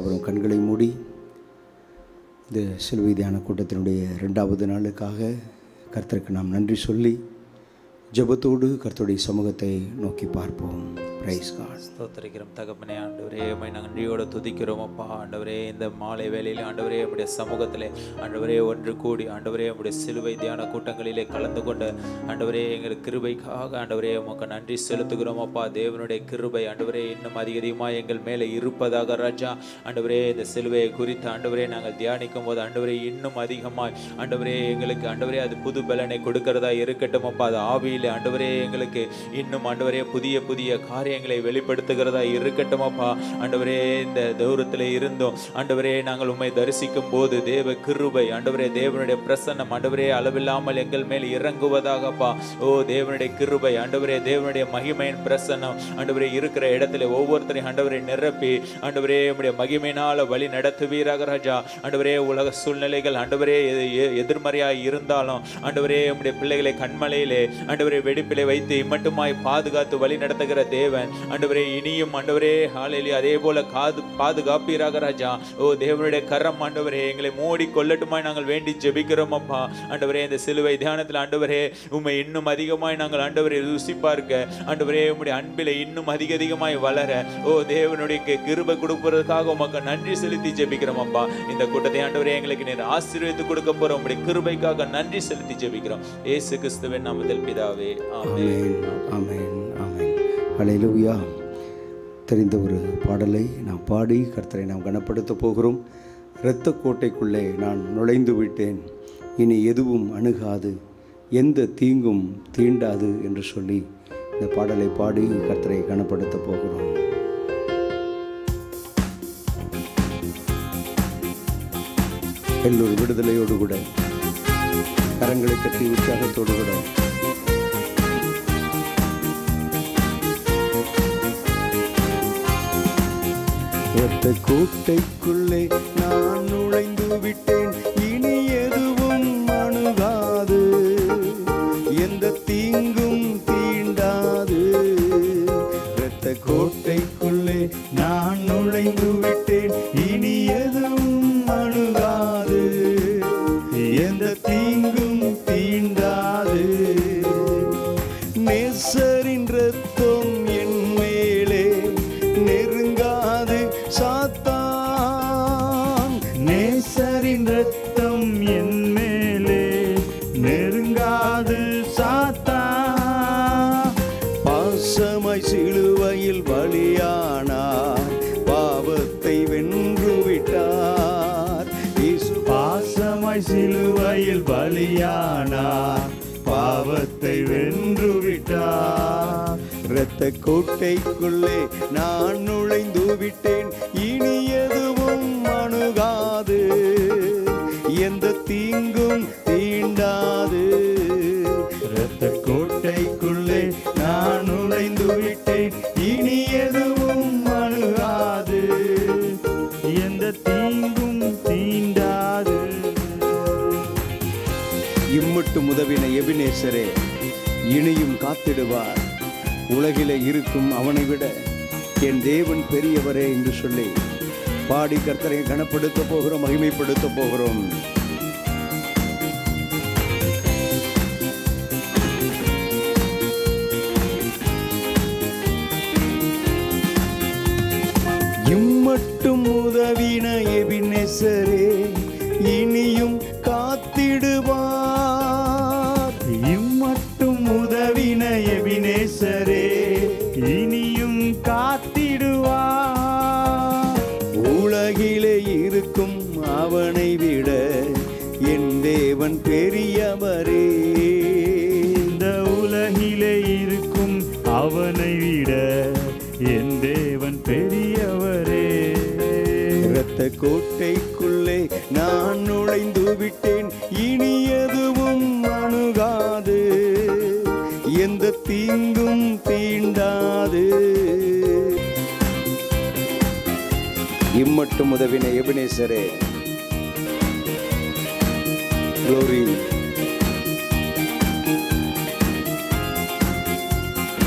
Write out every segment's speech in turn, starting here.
யாவரும் கண்களை மூடி இந்த சிலுவை தியான கூட்டத்தினுடைய 2வது நாளுக்காக கர்த்தருக்கு நாம் நன்றி சொல்லி ஜெபத்தோடு கர்த்தருடைய சமூகத்தை நோக்கி பார்ப்போம். Praise God. ஸ்தோத்திரிக்கிறோம் தகப்பனே. ஆண்டவரே உம்மை நாங்கள் நன்றியோடு துதிக்கிறோம் அப்பா. ஆண்டவரே இந்த மாலை வேளையில் ஆண்டவரே உம்முடைய சமூகத்திலே ஆண்டவரே ஒன்று கூடி ஆண்டவரே உம்முடைய சிலுவை தியான கூட்டங்களிலே கலந்து கொண்டு ஆண்டவரே எங்கள் கிருபைக்காக ஆண்டவரே உமக்கு நன்றி செலுத்துகிறோம் அப்பா. தேவனுடைய கிருபை ஆண்டவரே இன்னும் அதிகமாக எங்கள் மேலே இருப்பதாக ராஜா. ஆண்டவரே இந்த சிலுவையை குறித்து ஆண்டவரே நாங்கள் தியானிக்கும் போது ஆண்டவரே இன்னும் அதிகமாய் ஆண்டவரே எங்களுக்கு ஆண்டவரே அது புது பலனை கொடுக்கிறதா இருக்கட்டும் அப்பா. அது ஆவியிலே ஆண்டவரே எங்களுக்கு இன்னும் ஆண்டவரே புதிய புதிய காரியங்களை வெளிப்படுத்துகிறதா இருக்கட்டும் அப்பா. ஆண்டவரே இந்த தூரத்தில் இருந்தோம் ஆண்டவரே நாங்கள் உம்மை தரிசிக்கும் போது தேவ கிருபை ஆண்டவரே தேவனுடைய பிரசன்னம் ஆண்டவரே அளவில்லாமல் எங்கள் மேல் இறங்குவதாகப்பா. ஓ தேவனுடைய கிருபை ஆண்டவரே தேவனுடைய மகிமையின் பிரசன்னம் ஆண்டவரே இருக்கிற இடத்துல ஒவ்வொருத்தரையும் ஆண்டவரை நிரப்பி ஆண்டவரே உம்முடைய மகிமையினால வழி நடத்துவீராக ராஜா. ஆண்டவரே உலக சூழ்நிலைகள் ஆண்டவரே எதிர்மறையாய் இருந்தாலும் ஆண்டவரே உம்முடைய பிள்ளைகளை கண்மலையிலே ஆண்டவரே வெடிப்பிலை வைத்து இம்மட்டுமாய் பாதுகாத்து வழி நடத்துகிற தேவன் ஆண்டவரே இனியும் ஆண்டவரே ஹல்லேலூயா அதே போல பாதுகாப்பீராக ராஜா. ஓ தேவனுடைய கரம் ஆண்டவரே எங்களை மூடி கொள்ளட்டுமாய் நாங்கள் வேண்டி ஜெபிக்கிறோம் அப்பா. ஆண்டவரே இந்த சிலுவை தியானத்தில் ஆண்டவரே உம்மை இன்னும் அதிகமாய் நாங்கள் ஆண்டவரை ருசி பார்க்க ஆண்டவரே உம்முடைய அன்பிலே இன்னும் அதிகமாய் வளர ஓ தேவனுடைய கிருபை கொடுப்பதற்காக உமக்கு நன்றி செலுத்தி ஜெபிக்கிறோம் அப்பா. இந்த கூட்டத்தை ஆண்டவரே எங்களுக்கு நீர் ஆசீர்வதித்து கொடுக்க போற உம்முடைய கிருபைக்காக நன்றி செலுத்தி ஜெபிக்கிறோம். இயேசு கிறிஸ்துவின் நாமத்தில் பிதாவே. ஆமென் ஆமென் ஆமென். ஹல்லேலூயா. தெரிந்த ஒரு பாடலை நாம் பாடி கர்த்தரை நாம் கனப்படுத்த போகிறோம். இரத்த கோட்டைக்குள்ளே நான் நுழைந்து விட்டேன், இனி எதுவும் அணுகாது, எந்த தீங்கும் தீண்டாது என்று சொல்லி இந்த பாடலை பாடி கர்த்தரை கனப்படுத்த போகிறோம். எல்லோரும் விடுதலையோடு கூட கரங்களை தட்டி உற்சாகத்தோடு கூட இரத்த கோட்டைக்குள்ளே நான் நுழைந்து விட்டேன், இனி எதுவும் அணுகாது, எந்த தீங்கும் தீண்டாது. இரத்த கோட்டைக்குள்ளே நான் நுழைந்து விட்டேன், இனி எதுவும் அணுகாது, எந்த தீங்கும் தீண்டாது. நேசரின் இரத்தம் என் மேலே நெருங்காது சாத்தான், நேசரின் இரத்தம் என் மேலே நெருங்காது சாத்தான். பாசமாய் சிலுவையில் பலியானார், பாவத்தை வென்று விட்டார். இயேசு பாசமாய் சிலுவையில் பலியானார், பாவத்தை வென்று விட்டார். இரத்த கோட்டைக்குள்ளே நான் நுழைந்து விட்டேன், இனி எதுவும் அணுகாது, எந்த தீங்கும் தீண்டாது. இரத்த கோட்டைக்குள்ளே நான் நுழைந்து விட்டேன், இனி எதுவும் அணுகாது, எந்த தீங்கும் தீண்டாது. இம்மட்டும் உதவின எபினேசரே இனியும் காத்திடுவார், உலகிலே இருக்கும் அவனை விட என் தேவன் பெரியவரே என்று சொல்லி பாடி கர்த்தரை கனப்படுத்த போகிறோம், மகிமைப்படுத்த போகிறோம். இம்மட்டும் உதவின எபினேசரே இனியும் காத்திடுவார். இம்மட்டும் உதவின எபினேசரே இனியும் காத்திடுவார். உலகிலே இருக்கும் அவனை விட என் தேவன் பெரியவரே. இந்த உலகிலே இருக்கும் அவனை விட என் தேவன் பெரியவரே. இரத்த கோட்டைக்குள்ளே நான் நுழைந்து விட்டேன், இனி எதுவும் அணுகாது, எந்த தீங்கும் தீண்டாது. இம்மட்டும் உதவின எபினேசரே glory.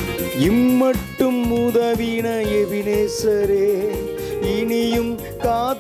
இம்மட்டும் உதவின எபினேசரே இனியும் காத்திடுவார்.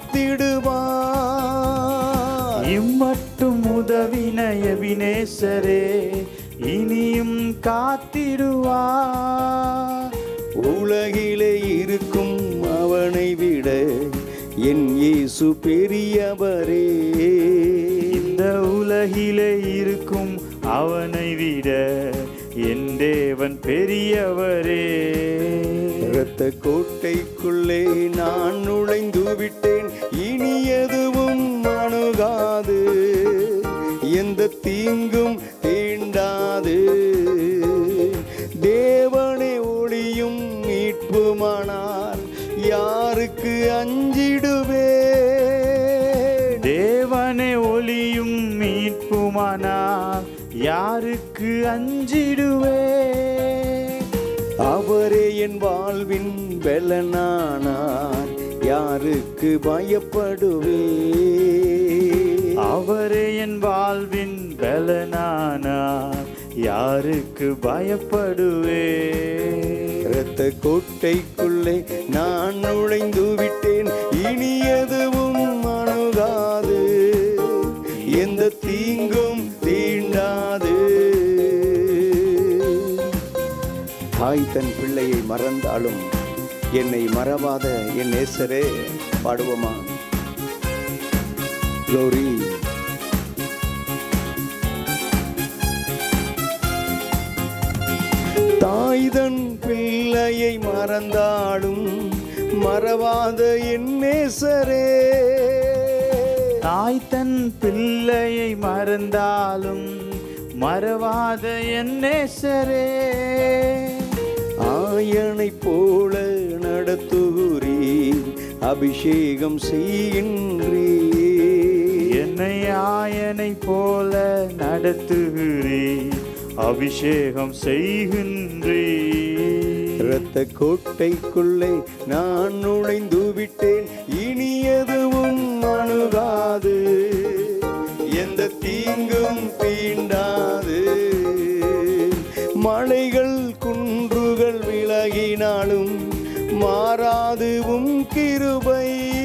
எபினேசரே இனியும் காத்திடுவார். உலகிலே இருக்கும் அவனை விட என் இயேசு பெரியவரே. இந்த உலகிலே இருக்கும் அவனை விட என் தேவன் பெரியவரே. இரத்த கோட்டைக்குள்ளே நான் நுழைந்து விட்டேன், இனி எதுவும் அணுகாது, எந்த தீங்கும் தீண்டாது. தேவனே ஒளியும் மீட்புமானார், யாருக்கு அஞ்சிடுவே. தேவனே ஒளியும் மீட்புமானார், யாருக்கு அஞ்சிடுவே. அவரே என் வாழ்வின் பலனானார், யாருக்கு பயப்படுவே. அவரே என் வாழ்வின் பலனானார், யாருக்கு பயப்படுவே. இரத்த கோட்டைக்குள்ளே நான் நுழைந்து விட்டேன், இனி எதுவும் அணுகாது, எந்த தீங்கும் தீண்டாது. தாய் தன் பிள்ளையை மறந்தாலும் என்னை மறவாத என் நேசரே. பாடுவோமா? க்ளோரி. தாய் தன் பிள்ளையை மறந்தாலும் மறவாத என் நேசரே. தாய் தன் பிள்ளையை மறந்தாலும் மறவாத என் நேசரே. ஆயனை போல நடத்துகிறீர், அபிஷேகம் செய்கின்றீர். என்னை ஆயனை போல நடத்துகிறீர், அபிஷேகம் செய்கின்றீர். இரத்த கோட்டைக்குள்ளே நான் நுழைந்து விட்டேன், இனி எதுவும் அணுகாது, எந்த தீங்கும் தீண்டாது. மலைகள் குன்றுகள் விலகினாலும் மாறாது உம் கிருபை.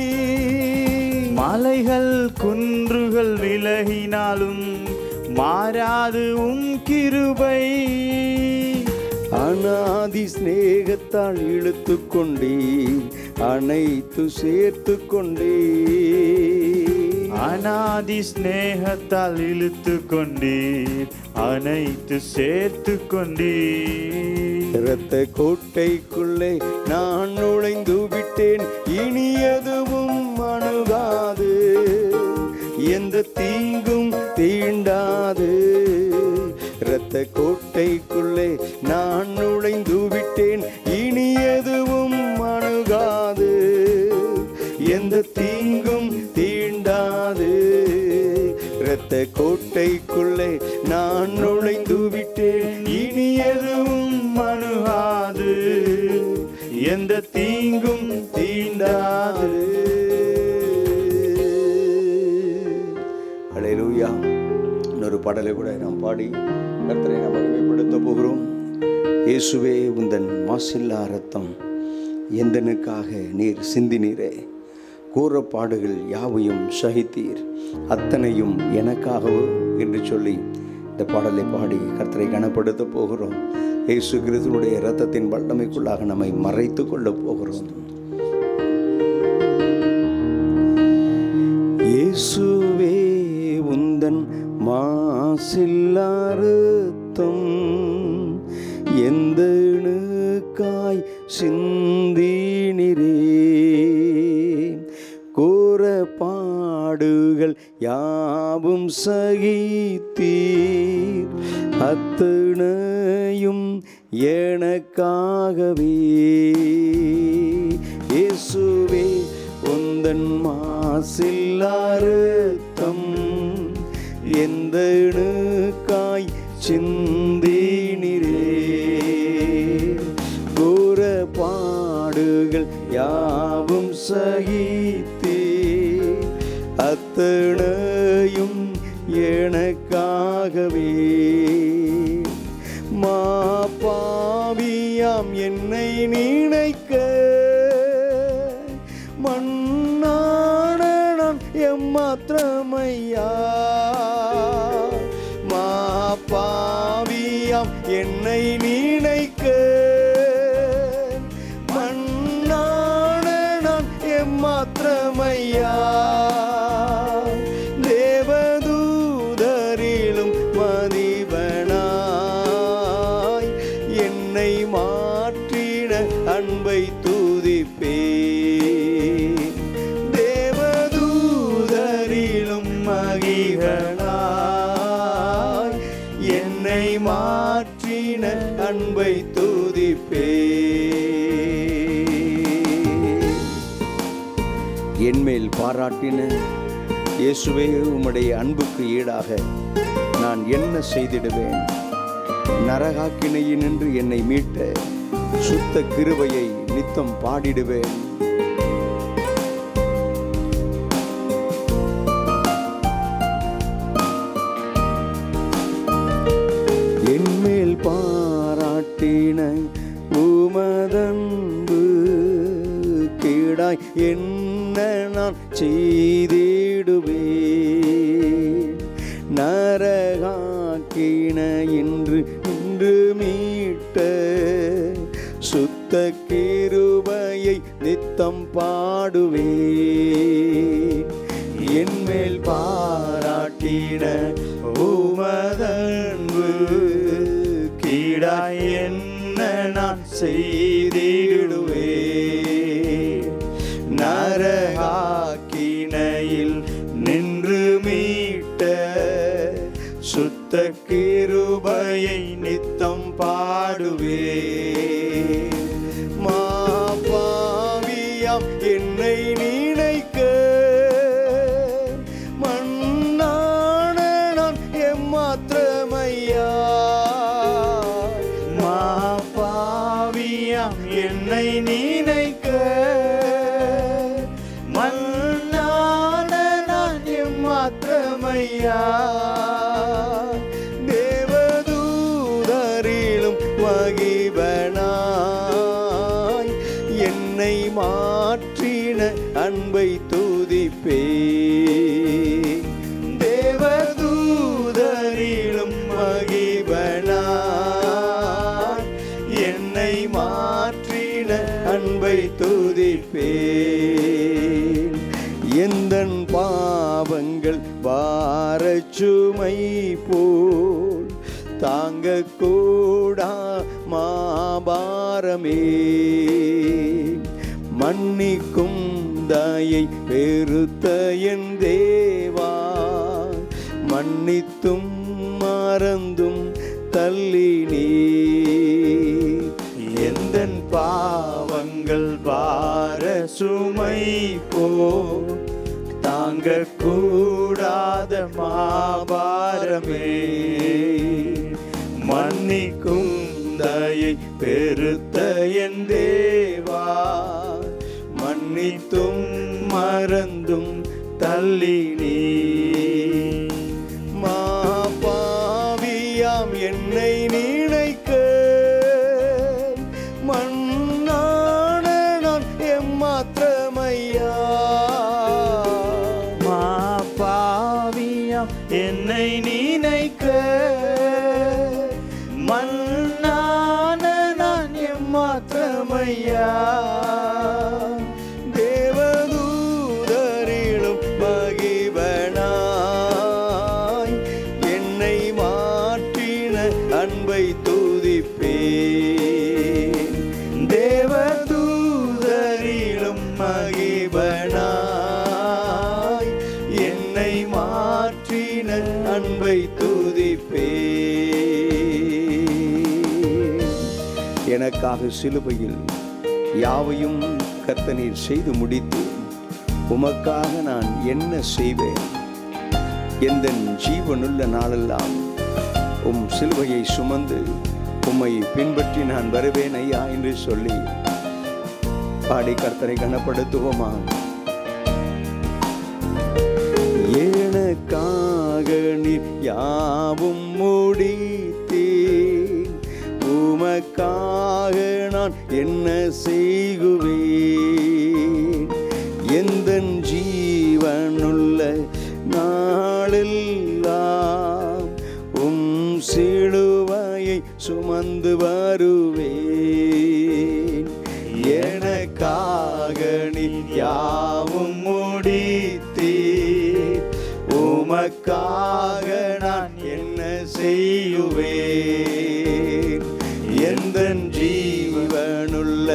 மலைகள் குன்றுகள் விலகினாலும் மாறாது உம் கிருபை. அநாதி சிநேகத்தால் இழுத்து கொண்டீர், அனைத்து சேர்த்து கொண்டீர். அநாதி ஸ்நேகத்தால் இழுத்து கொண்டீர், அனைத்து சேர்த்து கொண்டீர். இரத்த கோட்டைக்குள்ளே நான் நுழைந்து விட்டேன், இனி எதுவும் அணுகாது, எந்த தீங்கும் தீண்டாது. இரத்த கோட்டைக்குள்ளே நான் நுழைந்து விட்டேன், இனி எதுவும் அணுகாது, எந்த தீங்கும் தீண்டாது. இரத்த கோட்டைக்குள்ளே நான் நுழைந்து விட்டேன், இனி எதுவும் அணுகாது, எந்த தீங்கும் தீண்டாது. அல்லேலூயா. இன்னொரு பாடலை கூட நாம் பாடி கர்த்தரை நாம் மகிமைப்படுத்த போகிறோம். இயேசுவே உந்தன் மாசில்லா ரத்தம் எந்தனுக்காக நீர் சிந்தினீரே, கோர பாடுகள் யாவையும் சகித்தீர், அத்தனையும் எனக்காகவோ என்று சொல்லி இந்த பாடலை பாடி கர்த்தரை கனப்படுத்த போகிறோம். இயேசு கிறிஸ்துவுடைய இரத்தத்தின் வல்லமைக்குள்ளாக நம்மை மறைத்து கொள்ள போகிறோம். இயேசுவே உந்தன் மாசில்லா ரத்தம் எந்தனுக்காய் சிந்தினீரே, கோர பாடுகள் யாவும் சகித்தீர், அத்தனையும் எனக்காகவே. இயேசுவே உந்தன் மாசில்லா ரத்தம் எந்தனுக்காய் சிந்தினீரே, கோர பாடுகள் யாவும் சகித்தே, அத்தனையும் எனக்காகவே. மாபாவியாம் என்னை நினைக்க மண்ணான நான் எம்மாத்திரமையா, மா பாவியாம் என்னை நினைக்க மண்ணான நான் எம்மாத்திரமையா தேவதூதரிலும் மதிவனாய் என்னை மாற்றின அன்பை துதிப்பே தேவதூதரிலும் மகிழ்வனாய் என்னை மாற்றின அன்பை துதிப்பே என்மேல் பாராட்டின இயேசுவே உம்முடைய அன்புக்கு ஈடாக நான் என்ன செய்திடுவேன் நரகாக்கினையினின்று என்னை மீட்ட சுத்த கிருபையை நித்தம் பாடிடுவேன் என்மேல் பாராட்டின உமதன்பு கீடாய் என்ன நான் செய்திடுவேன் நரகாக்கின இன்று மீட்ட சுத்த கிருபையை நித்தம் பாடுவேன் என்மேல் பாராட்டின உமதன்பு கீடாய் என்ன நான் செய்திடுவேன் நரகாக்கினையில் நின்று மீட்ட சுத்த கிருபையை நித்தம் பாடுவேன் மாபாவியாம் என்னை நினைக்க மண்ணான நான் எம்மாத்திரமையா மாபாவியாம் என்னை நினைக்க மண்ணான நான் எம்மாத்திரமையா தேவதூதரிலும் மகிழ்வனாய் என்னை மாற்றின அன்பை துதிப்பே தேவதூதரிலும் மகிழ்வனாய் என்னை மாற்றின அன்பை துதிப்பே எந்தன் பாவங்கள் பாரச்சுமை போல் தாங்க கூடா மாபாரமே மன்னிக்கும் தாயை பெருத்த என் தேவா மன்னித்தும் மறந்தும் தள்ளினே எந்தன் பாவங்கள் பார சுமை போ தாங்க கூடாத மாபாரமே மன்னிக்கும் தயை பெருத்த என் தேவா மன்னித்தும் மறந்தும் தள்ளினே மாபாவியாம் என்னை நினைக்க மண்ணான நான் எம்மாத்திரமையா மாபாவியாம் என்னை நினைக்க மண்ணான நான் எம்மாத்திரமையா தேவதூதரிலும் மகிழ்வனாய் என்னை மாற்றின அன்பை துதிப்பேன் தேவதூதரிலும் மகிழ்வனாய் என்னை மாற்றின அன்பை துதிப்பேன் எனக்காக சிலுவையில் யாவையும் கர்த்தர் செய்து முடித்து உமக்காக நான் என்ன செய்வேன் எந்த ஜீவனுள்ள நாளெல்லாம் உம் சிலுவையை சுமந்து உம்மை பின்பற்றி நான் வருவேன் ஐயா என்று சொல்லி பாடி கர்த்தரை கனப்படுத்துவோமா எனக்காக நீர் யாவும் முடித்தேன் உமக்காக நான் என்ன செய்குவேன் எந்த ஜீவனுள்ள நாளெல்லாம் உம் சிலுவையை சுமந்து வருவேன். எனக்காக நீ யாவும் முடித்தீர், உமக்காக நான் என்ன செய்யுவேன்? எந்தன் ஜீவனுள்ள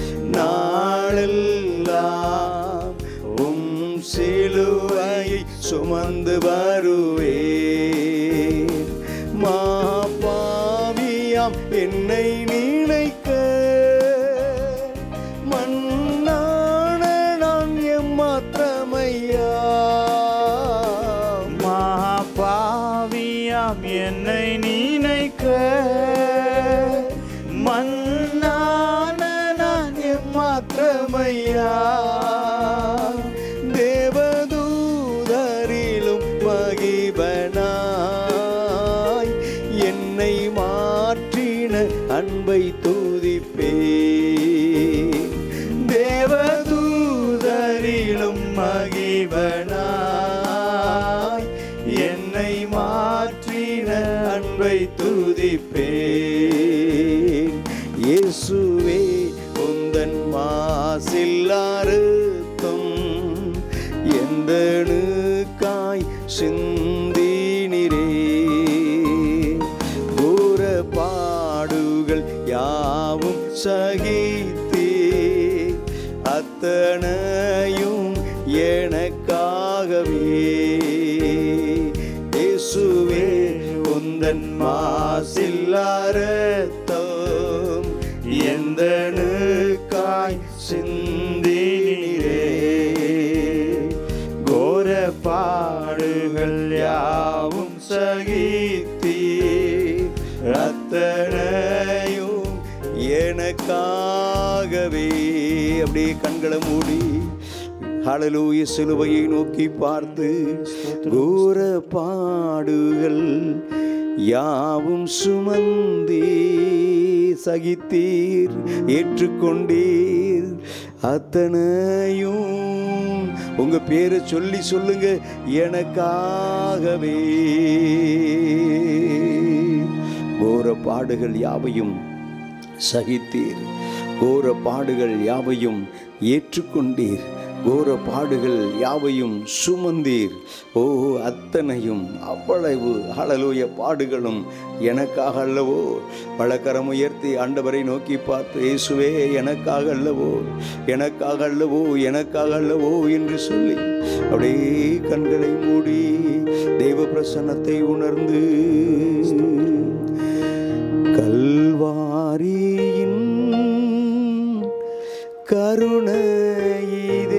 நாளெல்லாம் உம் சிலுவையை சுமந்து வருவேன். மாபாவியாம் என்னை நினைக்க மண்ணான நான் எம்மாத்திரமையா. மகாபாவியாம் என்னை நினைக்க மண்ணான நான் எம்மாத்திரமையா. தேவதூதரிலும் மகிபனாய் என்னை மாற்றின அன்பை துதிப்பேன். தேவதூதரிலும் மகிபனாய் என்னை மாற்றின அன்பை துதிப்பேன். இயேசுவே உந்தன் மாசில்லா இரத்தம் எந்தனுக்காய் சிந்தினீரே. கோர பாடுகள் யாவும் சகித்தே அத்தனையும் எனக்காகவே. இயேசுவே உந்தன் மாசில்லா இரத்தம் எந்தனுக்காய் சிந்தினீரே. கோர பாடுகள் யாவும் சகித்தே அத்தனையும் எனக்காகவே. அப்படியே கண்களை மூடி ஹல்லேலூயா சிலுவையை நோக்கி பார்த்து, கோர பாடுகள் யாவும் சுமந்தே சகித்தீர், ஏற்றுக்கொண்டீர் அத்தனையும். உங்க பேரை சொல்லி சொல்லுங்க, எனக்காகவே. கோர பாடுகள் யாவையும் சகித்தீர், கோர பாடுகள் யாவையும் ஏற்றுக்கொண்டீர், கோர பாடுகள் யாவையும் சுமந்தீர். ஓ அத்தனையும் அவ்வளவு ஹல்லேலூயா பாடுகளும் எனக்காக அல்லவோ. வலக்கரம் உயர்த்தி ஆண்டவரை நோக்கி பார்த்து, இயேசுவே எனக்காக அல்லவோ, எனக்காக அல்லவோ, எனக்காக அல்லவோ என்று சொல்லி அப்படியே கண்களை மூடி தெய்வ பிரசன்னத்தை உணர்ந்து, கல்வாரியின் கருணையிதே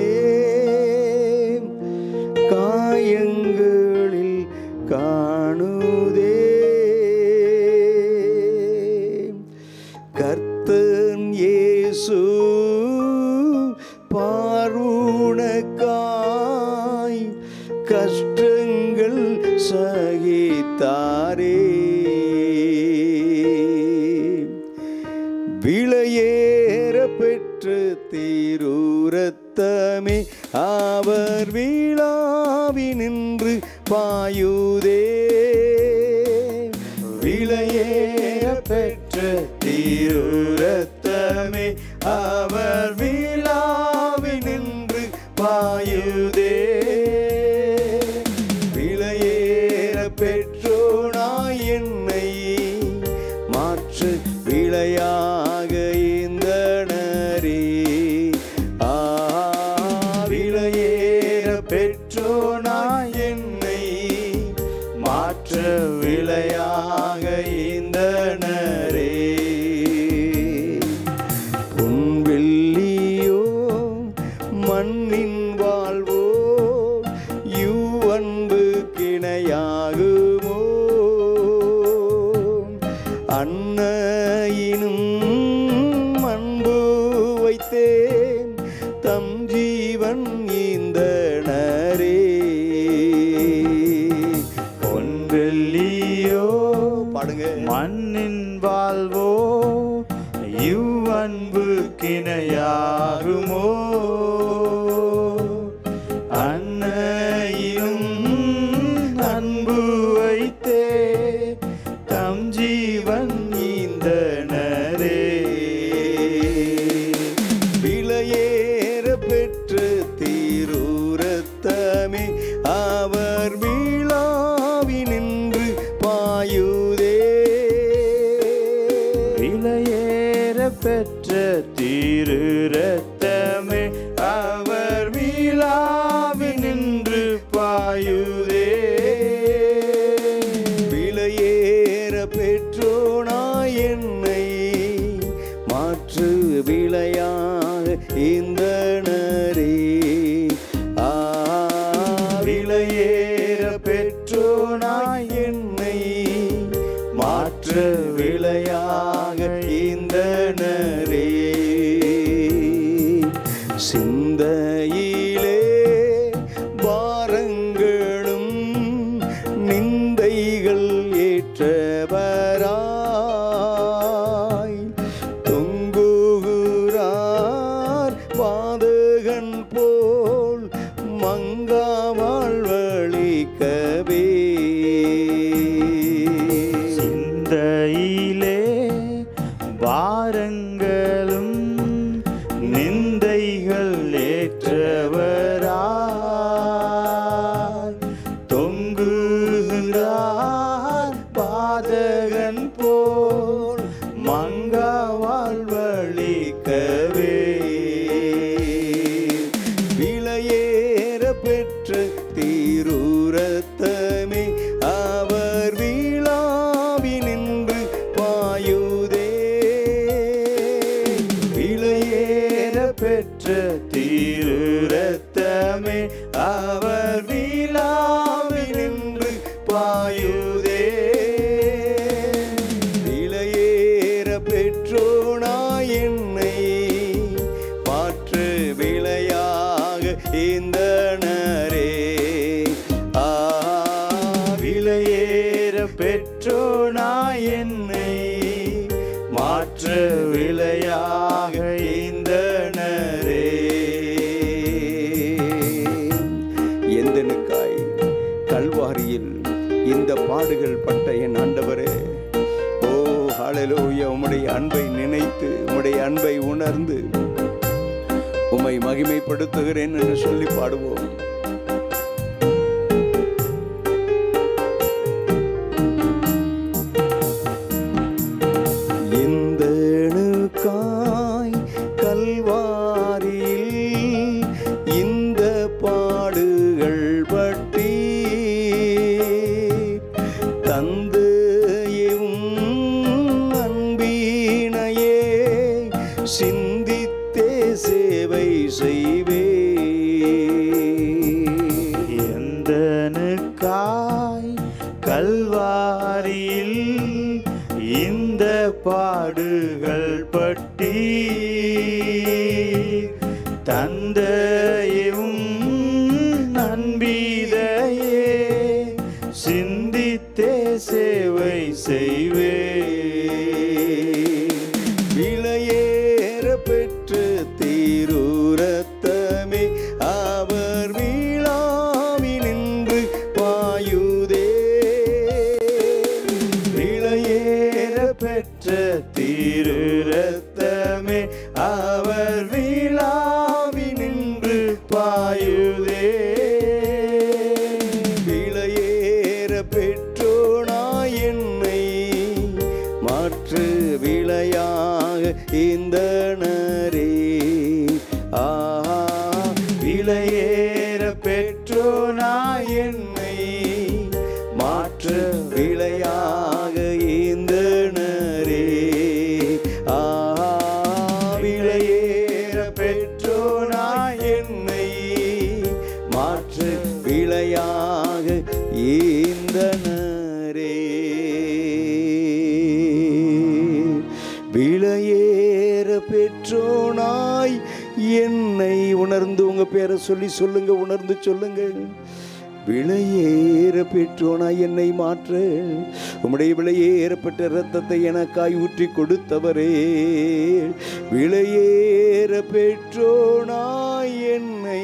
காயங்களில் காணுதே. கர்த்தன் இயேசு பார்வுனக்காய் கஷ்டங்கள் சகித்தாரே. விலையேற பெற்ற திருரத்தமே அவர் விழாவி நின்று பாயுதே. விலையேற பெற்ற திருரத்தமே அவர் விழாவி நின்று பாயுதே. விலையேற பெற்றோனாய் என்னை மாற்று விளையாக இந்தனரே. விலையேற பெற்றோனாய் என்னை மாற்ற விளையாக இந்தனரே. உன் வெள்ளியோ மண்ணின் வாழ்வோ அன்பு கிணையாகுமோ. அன்னையினும் அன்பு வைத்தேன் தம் ஜீவன் ஈந்தனரே. பொன்வெள்ளியோ பாடுங்க, மண்ணின் வாழ்வோ அன்பு கிணையாகுமோ. அன்னையினும் அன்பு வைத்தே தம் ஜீவன் அவர் விழாவினின்று பாயுதே. விலையேற பெற்றோனாய் என்னை மாற்று விலையாக ஈந்தனரே. விலையேற பெற்றோனாய் என்னை மாற்று விலையாக ஈந்தனரே. எந்தனுக்காய் கல்வாரியில் இந்த பாடுகள் பட்ட என் ஆண்டவரே, ஓ ஹல்லேலூயா, உம்முடைய அன்பை நினைத்து உம்முடைய அன்பை உணர்ந்து உம்மை மகிமைப்படுத்துகிறேன் என்று சொல்லி பாடுவோம். எந்தனுக்காய் கல்வாரியில் இந்த பாடுகள் பட்டி தந்தையும் அன்பினையே சிந்தித்தே சேவை செய்வே. எந்தனுக்காய் கல்வாரியில் இந்த பாடுகள் பட்டி தந்தையும் அன்பினையே சிந்தித்தே சேவை செய்வே. விலையேற பெற்று தீருரத்தமே அவர் விழாவினின்று பாயுதே. விலையேற பெற்ற திரு ரத்தமே அவர் விழாவினின்று பாயுதே. விலையேற பெற்றோனாய் என்னை மாற்று விலையாக ஈந்தனரே. விலையேற பெற்றோனாய் என்னை மாற்று விலையாக ஈந்தனரே. விலையேற பெற்றோனாய் என்னை மாற்று விலையாக ஈந்தனரே. விலையேற பெற்றோனாய் என்னை உணர்ந்து உங்க பேரை சொல்லி சொல்லுங்க, உணர்ந்து சொல்லுங்க. விலையேற பெற்றோனாய் என்னை மாற்ற உம்முடைய விலையேறப்பட்ட இரத்தத்தை எனக்காய் ஊற்றி கொடுத்தவரே. விலையேற பெற்றோனாய் என்னை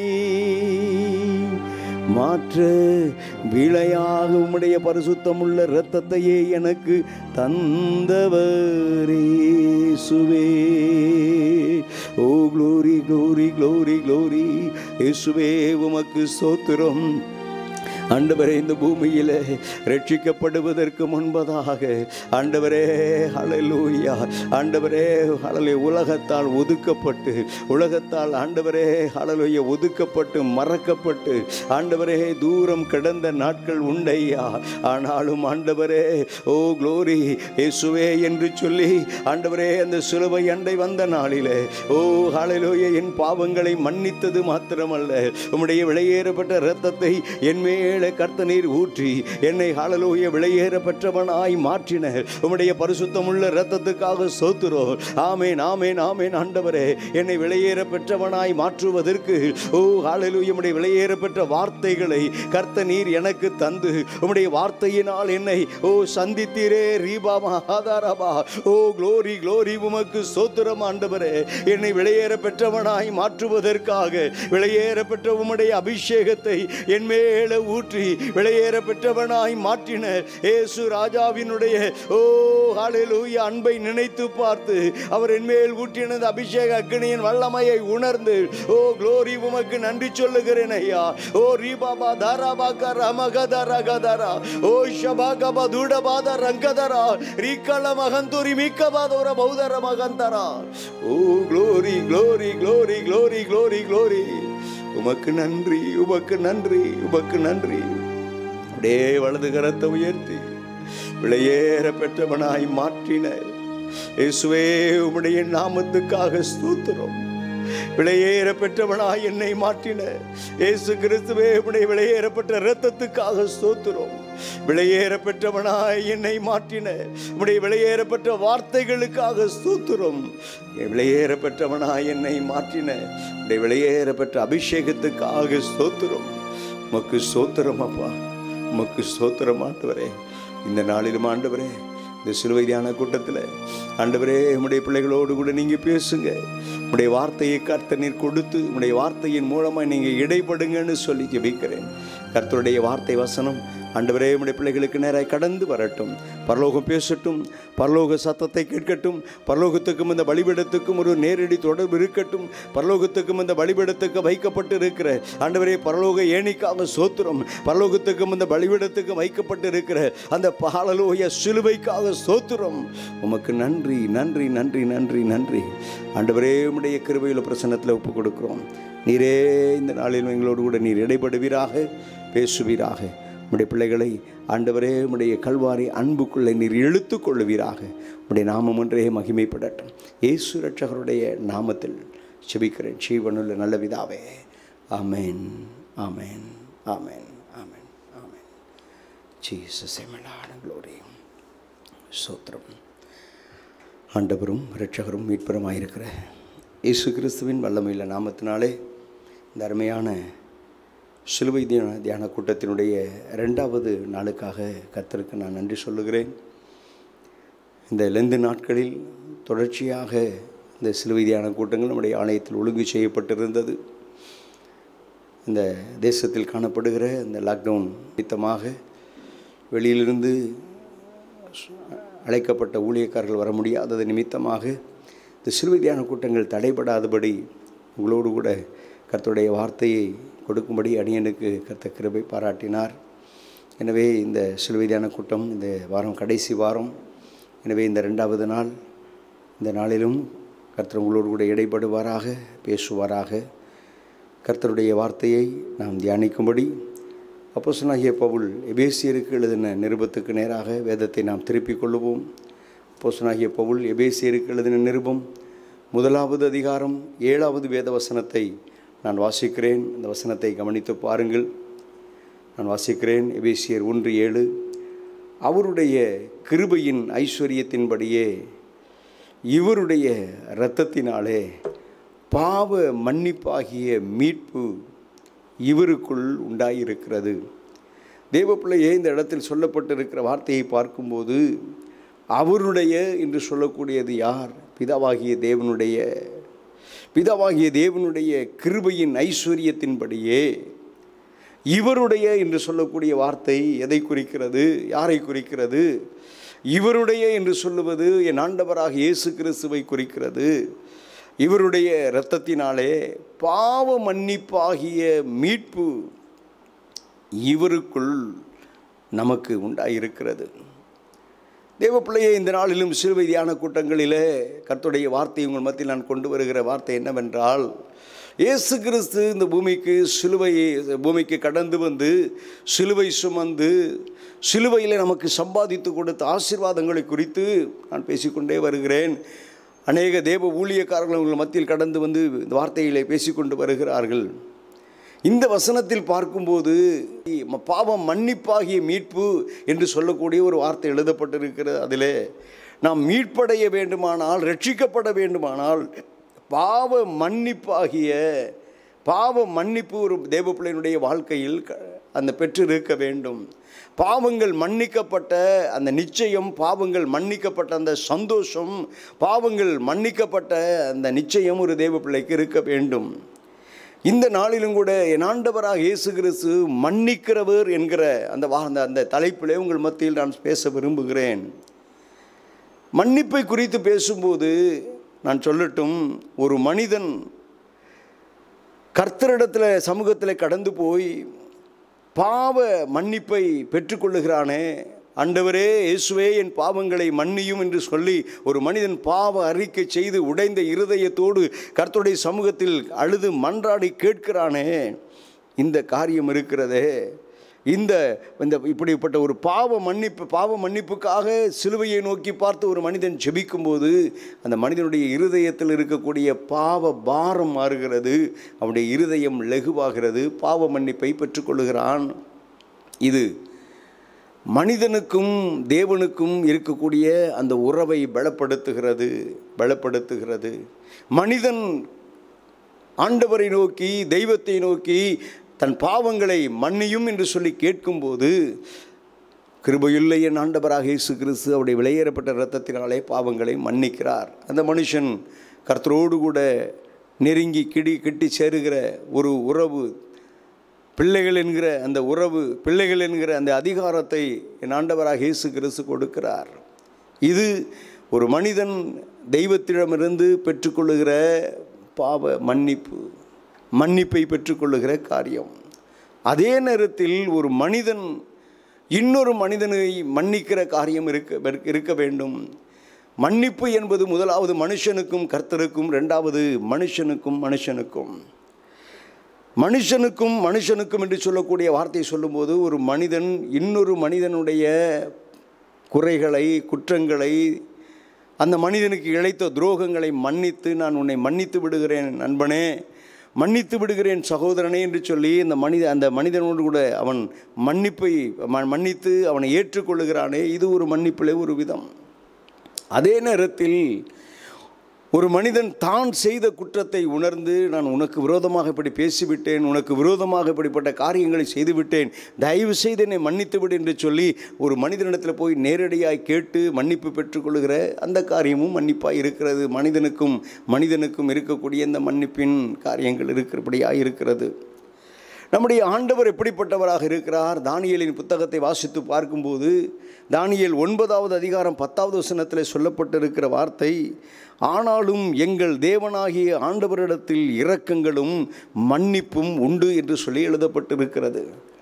மாற்ற விலையாக உம்முடைய பரிசுத்தமுள்ள இரத்தத்தையே எனக்கு தந்தவரே இயேசுவே. ஓ க்ளோரி க்ளோரி க்ளோரி க்ளோரி இயேசுவே, உமக்கு ஸ்தோத்திரம். ஆண்டவரே, இந்த பூமியிலே ரட்சிக்கப்படுவதற்கு முன்பதாக ஆண்டவரே ஹல்லேலூயா, ஆண்டவரே ஹல்லேலூயா, உலகத்தால் ஒதுக்கப்பட்டு உலகத்தால் ஆண்டவரே ஹல்லேலூயா ஒதுக்கப்பட்டு மறக்கப்பட்டு ஆண்டவரே தூரம் கிடந்த நாட்கள் உண்டையா. ஆனாலும் ஆண்டவரே ஓ க்ளோரி இயேசுவே என்று சொல்லி ஆண்டவரே அந்த சிலுவை அண்டை வந்த நாளிலே ஓ ஹல்லேலூயா என் பாவங்களை மன்னித்தது மாத்திரமல்ல, உம்முடைய விலையேறப்பட்ட இரத்தத்தை என் மேலே கர்த்தநீர் ஊற்றி என்னை ஹல்லேலூயா விலையேற பெற்றவனாய் மாற்றின உம்முடைய பரிசுத்தமுள்ள இரத்தத்துக்காக ஸ்தோத்திரம். ஆமென் ஆமென் ஆமென். ஆண்டவரே, என்னை விலையேற பெற்றவனாய் மாற்றுவதற்கு ஓ ஹல்லேலூயா உம்முடைய விலையேற பெற்ற வார்த்தைகளை கர்த்தநீர் எனக்கு தந்து உம்முடைய வார்த்தையினால் என்னை ஓ சந்தித்தீரே. ரீபாமா ஆதாரபா. ஓ க்ளோரி க்ளோரி, உமக்கு ஸ்தோத்திரம் ஆண்டவரே. என்னை விலையேற பெற்றவனாய் மாற்றுவதற்காக விலையேற பெற்ற உம்முடைய அபிஷேகத்தை என் மேலே ஊற்றி விலையேற பெற்றவனாய் மாற்றின இயேசு ராஜாவினுடைய ஓ ஹல்லேலூயா அன்பை நினைத்து பார்த்து அவர் என் மேல் ஊற்றினது அபிஷேக அக்னியின் வல்லமையை உணர்ந்து ஓ க்ளோரி உமக்கு நன்றி சொல்லுகிறேன் ஐயா. ஓ ரீபாபா தாராபாகா ரமகதரா கதரா ஓ ஷபாகபா தூடபாத ரங்கதரா ரீகல மகந்துரி மீக்கபாதோர பௌதர மகந்தரா. ஓ glory glory glory glory glory glory. உமக்கு நன்றி, உமக்கு நன்றி, உமக்கு நன்றி. அப்படியே வலது கரத்தை உயர்த்தி விலையேற பெற்றவனாய் மாற்றின இயேசுவே, உம்முடைய நாமத்துக்காக ஸ்தோத்திரம். விலையேற பெற்றவனாய் என்னை மாற்றின இயேசு கிறிஸ்துவே, உம்முடைய விலையேறப்பட்ட இரத்தத்துக்காக ஸ்தோத்திரம். விலையேற பெற்றவனாய் என்னை மாற்றின உம்முடைய விலையேறப்பட்ட வார்த்தைகளுக்காக ஸ்தோத்திரம். விலையேற பெற்றவனாய் என்னை மாற்றின உம்முடைய விலையேற பெற்ற அபிஷேகத்துக்காக ஸ்தோத்திரம். உமக்கு ஸ்தோத்திரம் அப்பா, உமக்கு ஸ்தோத்திரம் ஆண்டவரே. இந்த நாளிலும் ஆண்டவரே, இந்த சிலுவை தியான கூட்டத்தில் ஆண்டவரே, உம்முடைய பிள்ளைகளோடு கூட நீங்கள் பேசுங்க. உம்முடைய வார்த்தையை கர்த்தர் நீர் கொடுத்து உம்முடைய வார்த்தையின் மூலமாக நீங்கள் இடைப்படுங்கன்னு சொல்லி ஜெபிக்கிறேன். கர்த்தருடைய வார்த்தை வசனம் ஆண்டவரே உம்முடைய பிள்ளைகளுக்கு நேராக கடந்து வரட்டும். பரலோகம் பேசட்டும், பரலோக சத்தத்தை கேட்கட்டும். பரலோகத்துக்கும் இந்த பலிபீடத்துக்கும் ஒரு நேரடி தொடர்பு இருக்கட்டும். பரலோகத்துக்கும் இந்த பலிபீடத்துக்கு வைக்கப்பட்டு இருக்கிற ஆண்டவரே பரலோக ஏணிக்காக ஸ்தோத்திரம். பரலோகத்துக்கும் இந்த பலிபீடத்துக்கு வைக்கப்பட்டு இருக்கிற அந்த ஹல்லேலூயா சிலுவைக்காக ஸ்தோத்திரம். உமக்கு நன்றி நன்றி நன்றி நன்றி நன்றி ஆண்டவரே. உம்முடைய கிருபையுள்ள பிரசன்னத்தில் ஒப்புக் கொடுக்கிறோம். நீரே இந்த நாளில் எங்களோடு கூட நீர் இடைப்படுவீராக, பேசுவீராக. உம்முடைய பிள்ளைகளை ஆண்டவரே உம்முடைய கல்வாரி அன்புக்குள்ளே நீர் இழுத்து கொள்ளுவீராக. உம்முடைய நாமம் ஒன்றே மகிமைப்படட்டும். இயேசு இரட்சகருடைய நாமத்தில் ஜெபிக்கிறேன் ஜீவனுள்ள நல்ல பிதாவே. ஆமென், ஆமென், ஆமென், ஆமென், ஆமென். Jesus glory. ஸ்தோத்திரம். ஆண்டவரும் இரட்சகரும் மீட்பருமாயிருக்கிற இயேசு கிறிஸ்துவின் வல்லமையுள்ள நாமத்தினாலே இந்த அருமையான சிலுவை தியான கூட்டத்தினுடைய 2வது நாளுக்காக கர்த்தருக்கு நான் நன்றி சொல்லுகிறேன். இந்த லெந்து நாட்களில் தொடர்ச்சியாக இந்த சிலுவை தியான கூட்டங்கள் நம்முடைய ஆலயத்தில் ஒழுங்கு செய்யப்பட்டிருந்தது. இந்த தேசத்தில் காணப்படுகிற இந்த லாக்டவுன் நிமித்தமாக வெளியிலிருந்து அழைக்கப்பட்ட ஊழியக்காரர்கள் வர முடியாதது நிமித்தமாக இந்த சிலுவை தியான கூட்டங்கள் தடைபடாதபடி உங்களோடு கூட கர்த்தருடைய வார்த்தையை கொடுக்கும்படி அடியனுக்கு கர்த்தர் கிருபை பாராட்டினார். எனவே இந்த சிலுவை தியான கூட்டம் இந்த வாரம் கடைசி வாரம். எனவே இந்த 2வது நாள், இந்த நாளிலும் கர்த்தர் உங்களோடு கூட இடைப்படுவாராக, பேசுவாராக. கர்த்தருடைய வார்த்தையை நாம் தியானிக்கும்படி அப்போஸ்தலனாகிய பவுல் எபேசியருக்கு எழுதின நிருபத்துக்கு நேராக வேதத்தை நாம் திருப்பிக் கொள்ளுவோம். அப்போஸ்தலனாகிய பவுல் எபேசியருக்கு எழுதின நிருபம் 1வது அதிகாரம் 7வது வேத வசனத்தை நான் வாசிக்கிறேன். இந்த வசனத்தை கவனித்து பாருங்கள். நான் வாசிக்கிறேன். எபேசியர் 1:7. அவருடைய கிருபையின் ஐஸ்வரியத்தின்படியே இவருடைய இரத்தத்தினாலே பாவ மன்னிப்பாகிய மீட்பு இவருக்குள் உண்டாயிருக்கிறது. தேவப்பிள்ளையே, இந்த இடத்தில் சொல்லப்பட்டிருக்கிற வார்த்தையை பார்க்கும்போது அவருடைய என்று சொல்லக்கூடியது யார்? பிதாவாகிய தேவனுடைய கிருபையின் ஐஸ்வரியத்தின்படியே. இவருடைய என்று சொல்லக்கூடிய வார்த்தை எதை குறிக்கிறது? யாரை குறிக்கிறது? இவருடைய என்று சொல்லுவது என் ஆண்டவராக இயேசு கிறிஸ்துவை குறிக்கிறது. இவருடைய இரத்தத்தினாலே பாவ மன்னிப்பாகிய மீட்பு இவருக்குள் நமக்கு உண்டாயிருக்கிறது. தேவப்பிள்ளையே, இந்த நாளிலும் சிலுவை தியான கூட்டங்களிலே கர்த்தருடைய வார்த்தை உங்கள் மத்தியில் நான் கொண்டு வருகிற வார்த்தை என்னவென்றால், இயேசு கிறிஸ்து இந்த பூமிக்கு கடந்து வந்து சிலுவை சுமந்து சிலுவையில் நமக்கு சம்பாதித்து கொடுத்த ஆசீர்வாதங்களை குறித்து நான் பேசிக்கொண்டே வருகிறேன். அநேக தேவ ஊழியக்காரர்கள் உங்கள் மத்தியில் கடந்து வந்து இந்த வார்த்தைகளை பேசிக்கொண்டு வருகிறார்கள். இந்த வசனத்தில் பார்க்கும்போது பாவம் மன்னிப்பாகிய மீட்பு என்று சொல்லக்கூடிய ஒரு வார்த்தை எழுதப்பட்டிருக்கிறது. அதிலே நாம் மீட்படைய வேண்டுமானால், ரட்சிக்கப்பட வேண்டுமானால் பாவ மன்னிப்பு ஒரு தேவப்பிள்ளையினுடைய வாழ்க்கையில் அந்த பெற்றிருக்க வேண்டும். பாவங்கள் மன்னிக்கப்பட்ட அந்த நிச்சயம், பாவங்கள் மன்னிக்கப்பட்ட அந்த சந்தோஷம், பாவங்கள் மன்னிக்கப்பட்ட அந்த நிச்சயம் ஒரு தேவப்பிள்ளைக்கு இருக்க வேண்டும். இந்த நாளிலும் கூட என் ஆண்டவராக இயேசு கிறிஸ்து மன்னிக்கிறவர் என்கிற அந்த தலைப்பிலே உங்கள் மத்தியில் நான் பேச விரும்புகிறேன். மன்னிப்பை குறித்து பேசும்போது நான் சொல்லட்டும், ஒரு மனிதன் கர்த்தரிடத்தில் சமூகத்தில் கடந்து போய் பாவ மன்னிப்பை பெற்றுக்கொள்ளுகிறானே, ஆண்டவரே இயேசுவே என் பாவங்களை மன்னியும் என்று சொல்லி ஒரு மனிதன் பாவ அறிக்கை செய்து உடைந்த இருதயத்தோடு கர்த்தருடைய சமூகத்தில் அழுது மன்றாடி கேட்கிறானே, இந்த காரியம் இருக்கிறதே, இந்த இப்படிப்பட்ட ஒரு பாவ மன்னிப்புக்காக சிலுவையை நோக்கி பார்த்து ஒரு மனிதன் ஜெபிக்கும்போது அந்த மனிதனுடைய இருதயத்தில் இருக்கக்கூடிய பாவ பாரம் மாறுகிறது, அவனுடைய இருதயம் லகுவாகிறது, பாவ மன்னிப்பை பெற்றுக்கொள்கிறான். இது மனிதனுக்கும் தேவனுக்கும் இருக்கக்கூடிய அந்த உறவை பலப்படுத்துகிறது. மனிதன் ஆண்டவரை நோக்கி, தெய்வத்தை நோக்கி தன் பாவங்களை மன்னியும் என்று சொல்லி கேட்கும்போது, கிருபையுள்ள என் ஆண்டவராக இயேசு கிறிஸ்து அவருடைய விலையேறப்பட்ட இரத்தத்தினாலே பாவங்களை மன்னிக்கிறார். அந்த மனுஷன் கர்த்தரோடு கூட நெருங்கி கிட்டி சேருகிற ஒரு உறவு, பிள்ளைகள் என்கிற அந்த அதிகாரத்தை என் ஆண்டவராக இயேசு கிறிஸ்து கொடுக்கிறார். இது ஒரு மனிதன் தெய்வத்திடமிருந்து பெற்றுக்கொள்ளுகிற பாவ மன்னிப்பை பெற்றுக்கொள்ளுகிற காரியம். அதே நேரத்தில் ஒரு மனிதன் இன்னொரு மனிதனை மன்னிக்கிற காரியம் இருக்க வேண்டும். மன்னிப்பு என்பது முதலாவது மனுஷனுக்கும் கர்த்தருக்கும், இரண்டாவது மனுஷனுக்கும் என்று சொல்லக்கூடிய வார்த்தையை சொல்லும்போது, ஒரு மனிதன் இன்னொரு மனிதனுடைய குறைகளை, குற்றங்களை, அந்த மனிதனுக்கு இழைத்த துரோகங்களை மன்னித்து, நான் உன்னை மன்னித்து விடுகிறேன் நண்பனே, மன்னித்து விடுகிறேன் சகோதரனே என்று சொல்லி அந்த மனிதனோடு கூட அவன் மன்னித்து அவனை ஏற்றுக்கொள்ளுகிறானே, இது ஒரு மன்னிப்பிலே ஒரு விதம். அதே நேரத்தில் ஒரு மனிதன் தான் செய்த குற்றத்தை உணர்ந்து, நான் உனக்கு விரோதமாக இப்படி பேசிவிட்டேன், உனக்கு விரோதமாக இப்படிப்பட்ட காரியங்களை செய்துவிட்டேன், தயவு செய்து என்னை மன்னித்து விடு என்று சொல்லி ஒரு மனிதனிடத்தில் போய் நேரடியாக கேட்டு மன்னிப்பு பெற்றுக்கொள்கிற அந்த காரியமும் மன்னிப்பாக இருக்கிறது. மனிதனுக்கும் இருக்கக்கூடிய இந்த மன்னிப்பின் காரியங்கள் இருக்கிறபடியாக இருக்கிறது. நம்முடைய ஆண்டவர் எப்படிப்பட்டவராக இருக்கிறார்? தானியேலின் புத்தகத்தை வாசித்து பார்க்கும்போது, தானியேல் 9வது அதிகாரம் 10வது வசனத்தில் சொல்லப்பட்டிருக்கிற வார்த்தை, ஆனாலும் எங்கள் தேவனாகிய ஆண்டவரிடத்தில் இரக்கங்களும் மன்னிப்பும் உண்டு என்று சொல்லி எழுதப்பட்டிருக்கிறது.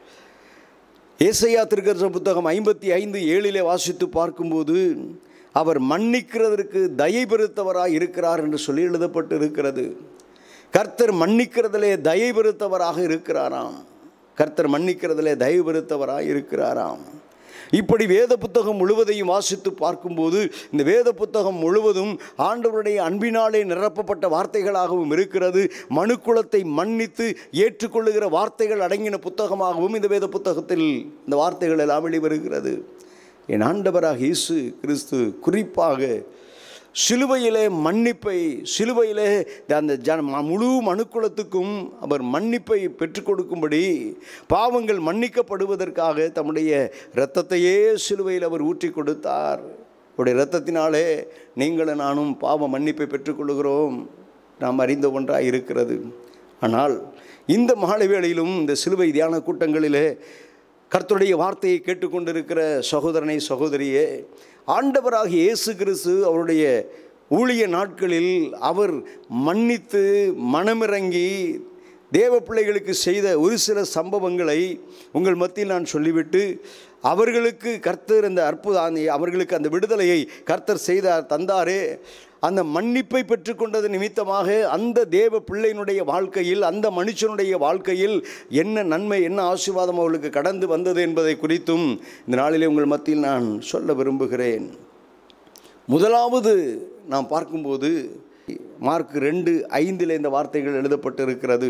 ஏசாயா தீர்க்கதரிசன புத்தகம் 55:7 வாசித்து பார்க்கும்போது, அவர் மன்னிக்கிறதற்கு தயை பெருத்தவராய் இருக்கிறார் என்று சொல்லி எழுதப்பட்டிருக்கிறது. கர்த்தர் மன்னிக்கிறதிலே தயை பெருத்தவராக இருக்கிறாராம். இப்படி வேத புத்தகம் முழுவதையும் வாசித்து பார்க்கும்போது, இந்த வேத புத்தகம் முழுவதும் ஆண்டவருடைய அன்பினாலே நிரப்பப்பட்ட வார்த்தைகளாகவும் இருக்கிறது. மனுக்குலத்தை மன்னித்து ஏற்றுக்கொள்ளுகிற வார்த்தைகள் அடங்கின புத்தகமாகவும் இந்த வேத புத்தகத்தில் இந்த வார்த்தைகள் எல்லாம் வெளிவருகிறது. என் ஆண்டவராக இயேசு கிறிஸ்து குறிப்பாக சிலுவையிலே அந்த முழு மனுக்குலத்துக்கும் அவர் மன்னிப்பை பெற்றுக் கொடுக்கும்படி, பாவங்கள் மன்னிக்கப்படுவதற்காக தம்முடைய இரத்தத்தையே சிலுவையில் அவர் ஊற்றி கொடுத்தார். அவருடைய இரத்தத்தினாலே நீங்களும் நானும் பாவ மன்னிப்பை பெற்றுக்கொள்கிறோம், நாம் அறிந்த ஒன்றாக இருக்கிறது. ஆனால் இந்த மாலை வேளையிலும் இந்த சிலுவை தியான கூட்டங்களிலே கர்த்தருடைய வார்த்தையை கேட்டுக்கொண்டிருக்கிற சகோதரனை, சகோதரியே, ஆண்டவராகிய இயேசு கிறிஸ்து அவருடைய ஊழிய நாட்களில் அவர் மன்னித்து மனமிறங்கி தேவ பிள்ளைகளுக்கு செய்த ஒரு சில சம்பவங்களை உங்கள் மத்தியில் நான் சொல்லிவிட்டு, அவர்களுக்கு கர்த்தர் அந்த அவர்களுக்கு அந்த விடுதலையை கர்த்தர் தந்தாரே, அந்த மன்னிப்பை பெற்றுக்கொண்டது நிமித்தமாக அந்த தேவ பிள்ளையினுடைய வாழ்க்கையில், அந்த மனுஷனுடைய வாழ்க்கையில் என்ன நன்மை, என்ன ஆசீர்வாதம் அவர்களுக்கு கடந்து வந்தது என்பதை குறித்தும் இந்த நாளிலே உங்கள் மத்தியில் நான் சொல்ல விரும்புகிறேன். முதலாவது நாம் பார்க்கும்போது மார்க் 2:5 இந்த வார்த்தைகள் எழுதப்பட்டிருக்கிறது.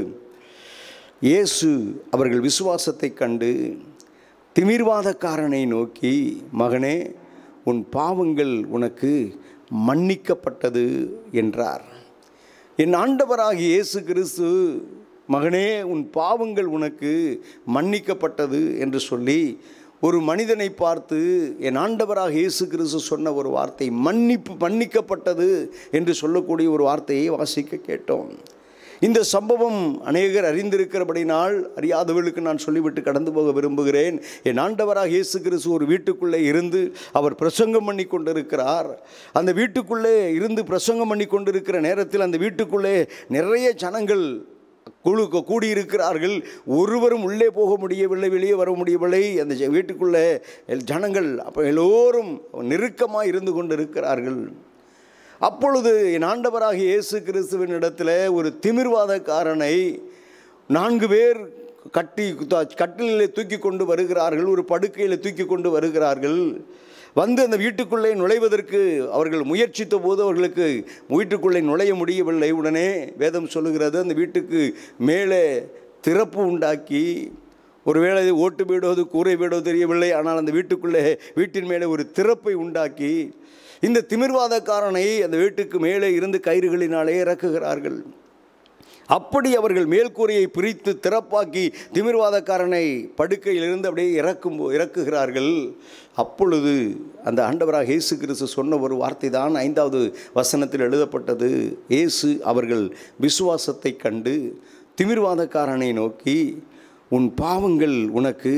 இயேசு அவர்கள் விசுவாசத்தை கண்டு திமிர்வாதக்காரனை நோக்கி, மகனே, உன் பாவங்கள் உனக்கு மன்னிக்கப்பட்டது என்றார். என் ஆண்டவராகிய இயேசு கிறிஸ்து, மகனே, உன் பாவங்கள் உனக்கு மன்னிக்கப்பட்டது என்று சொல்லி ஒரு மனிதனை பார்த்து என் ஆண்டவராக இயேசு கிறிஸ்து சொன்ன ஒரு வார்த்தை, மன்னிக்கப்பட்டது என்று சொல்லக்கூடிய ஒரு வார்த்தையை வாசிக்க கேட்டோம். இந்த சம்பவம் அநேகர் அறிந்திருக்கிறபடினால் அறியாதவர்களுக்கு நான் சொல்லிவிட்டு கடந்து போக விரும்புகிறேன். என் ஆண்டவராக இயேசு கிறிஸ்து ஒரு வீட்டுக்குள்ளே இருந்து அவர் பிரசங்கம் பண்ணி கொண்டிருக்கிறார். அந்த வீட்டுக்குள்ளே இருந்து பிரசங்கம் பண்ணி கொண்டிருக்கிற நேரத்தில் அந்த வீட்டுக்குள்ளே நிறைய ஜனங்கள் கூடியிருக்கிறார்கள். ஒருவரும் உள்ளே போக முடியவில்லை, வெளியே வர முடியவில்லை. அந்த வீட்டுக்குள்ளே ஜனங்கள் அப்போ எல்லோரும் நெருக்கமாக இருந்து கொண்டிருக்கிறார்கள். அப்பொழுது என் ஆண்டவராகிய இயேசு கிறிஸ்துவின் இடத்துல ஒரு திமிர்வாதக்காரனை 4 பேர் கட்டிலே தூக்கி கொண்டு வருகிறார்கள், ஒரு படுக்கையில் தூக்கி கொண்டு வருகிறார்கள். வந்து அந்த வீட்டுக்குள்ளே நுழைவதற்கு அவர்கள் முயற்சித்த போது அவர்களுக்கு வீட்டுக்குள்ளே நுழைய முடியவில்லை. உடனே வேதம் சொல்லுகிறது, அந்த வீட்டுக்கு மேலே திறப்பு உண்டாக்கி, ஒருவேளை ஓட்டு வீடோ அது கூரை வீடோ தெரியவில்லை, ஆனால் அந்த வீட்டின் மேலே ஒரு திறப்பை உண்டாக்கி இந்த திமிர்வாதக்காரனை அந்த வீட்டுக்கு மேலே இருந்து கயிறுகளினாலே இறக்குகிறார்கள். அப்படி அவர்கள் மேல்கூரையை பிரித்து திறப்பாக்கி திமிர்வாதக்காரனை படுக்கையிலிருந்து அப்படியே இறக்குகிறார்கள். அப்பொழுது அந்த ஆண்டவராக இயேசு கிறிஸ்து சொன்ன ஒரு வார்த்தை தான் 5வது வசனத்தில் எழுதப்பட்டது. இயேசு அவர்கள் விசுவாசத்தை கண்டு திமிர்வாதக்காரனை நோக்கி, உன் பாவங்கள் உனக்கு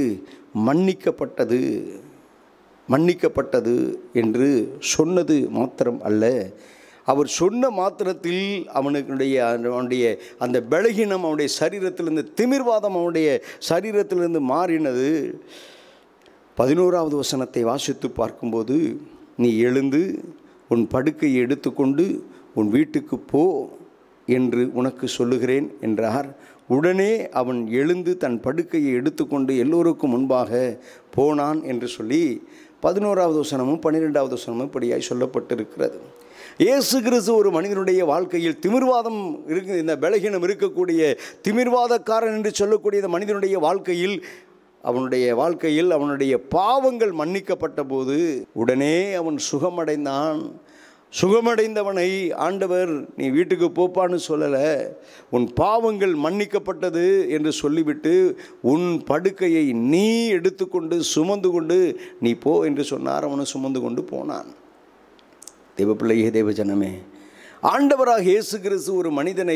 மன்னிக்கப்பட்டது என்று சொன்னது மாத்திரம் அல்ல, அவர் சொன்ன மாத்திரத்தில் அவனுடைய அந்த பலகீனம் அவனுடைய சரீரத்திலிருந்து, திமிர்வாதம் அவனுடைய சரீரத்திலிருந்து மாறினது. 11வது வசனத்தை வாசித்து பார்க்கும்போது, நீ எழுந்து உன் படுக்கையை எடுத்துக்கொண்டு உன் வீட்டுக்கு போ என்று உனக்கு சொல்லுகிறேன் என்றார். உடனே அவன் எழுந்து தன் படுக்கையை எடுத்துக்கொண்டு எல்லோருக்கும் முன்பாக போனான் என்று சொல்லி 11வது வசனமும் 12வது வசனமும் இப்படியாய் சொல்லப்பட்டிருக்கிறது. இயேசு கிறிஸ்து ஒரு மனிதனுடைய வாழ்க்கையில் திமிர்வாதம் இருக்கு, இந்த பலகீனம் இருக்கக்கூடிய திமிர்வாதக்காரன் என்று சொல்லக்கூடிய இந்த மனிதனுடைய வாழ்க்கையில் அவனுடைய பாவங்கள் மன்னிக்கப்பட்ட போது உடனே அவன் சுகமடைந்தான். சுகமடைந்தவனை ஆண்டவர் நீ வீட்டுக்கு போப்பான்னு சொல்லலை, உன் பாவங்கள் மன்னிக்கப்பட்டது என்று சொல்லிவிட்டு உன் படுக்கையை நீ எடுத்துக்கொண்டு சுமந்து கொண்டு நீ போ என்று சொன்னார். அவனை சுமந்து கொண்டு போனான். தேவப்பிள்ளையே, தேவஜனமே, ஆண்டவராக இயேசு கிறிஸ்து ஒரு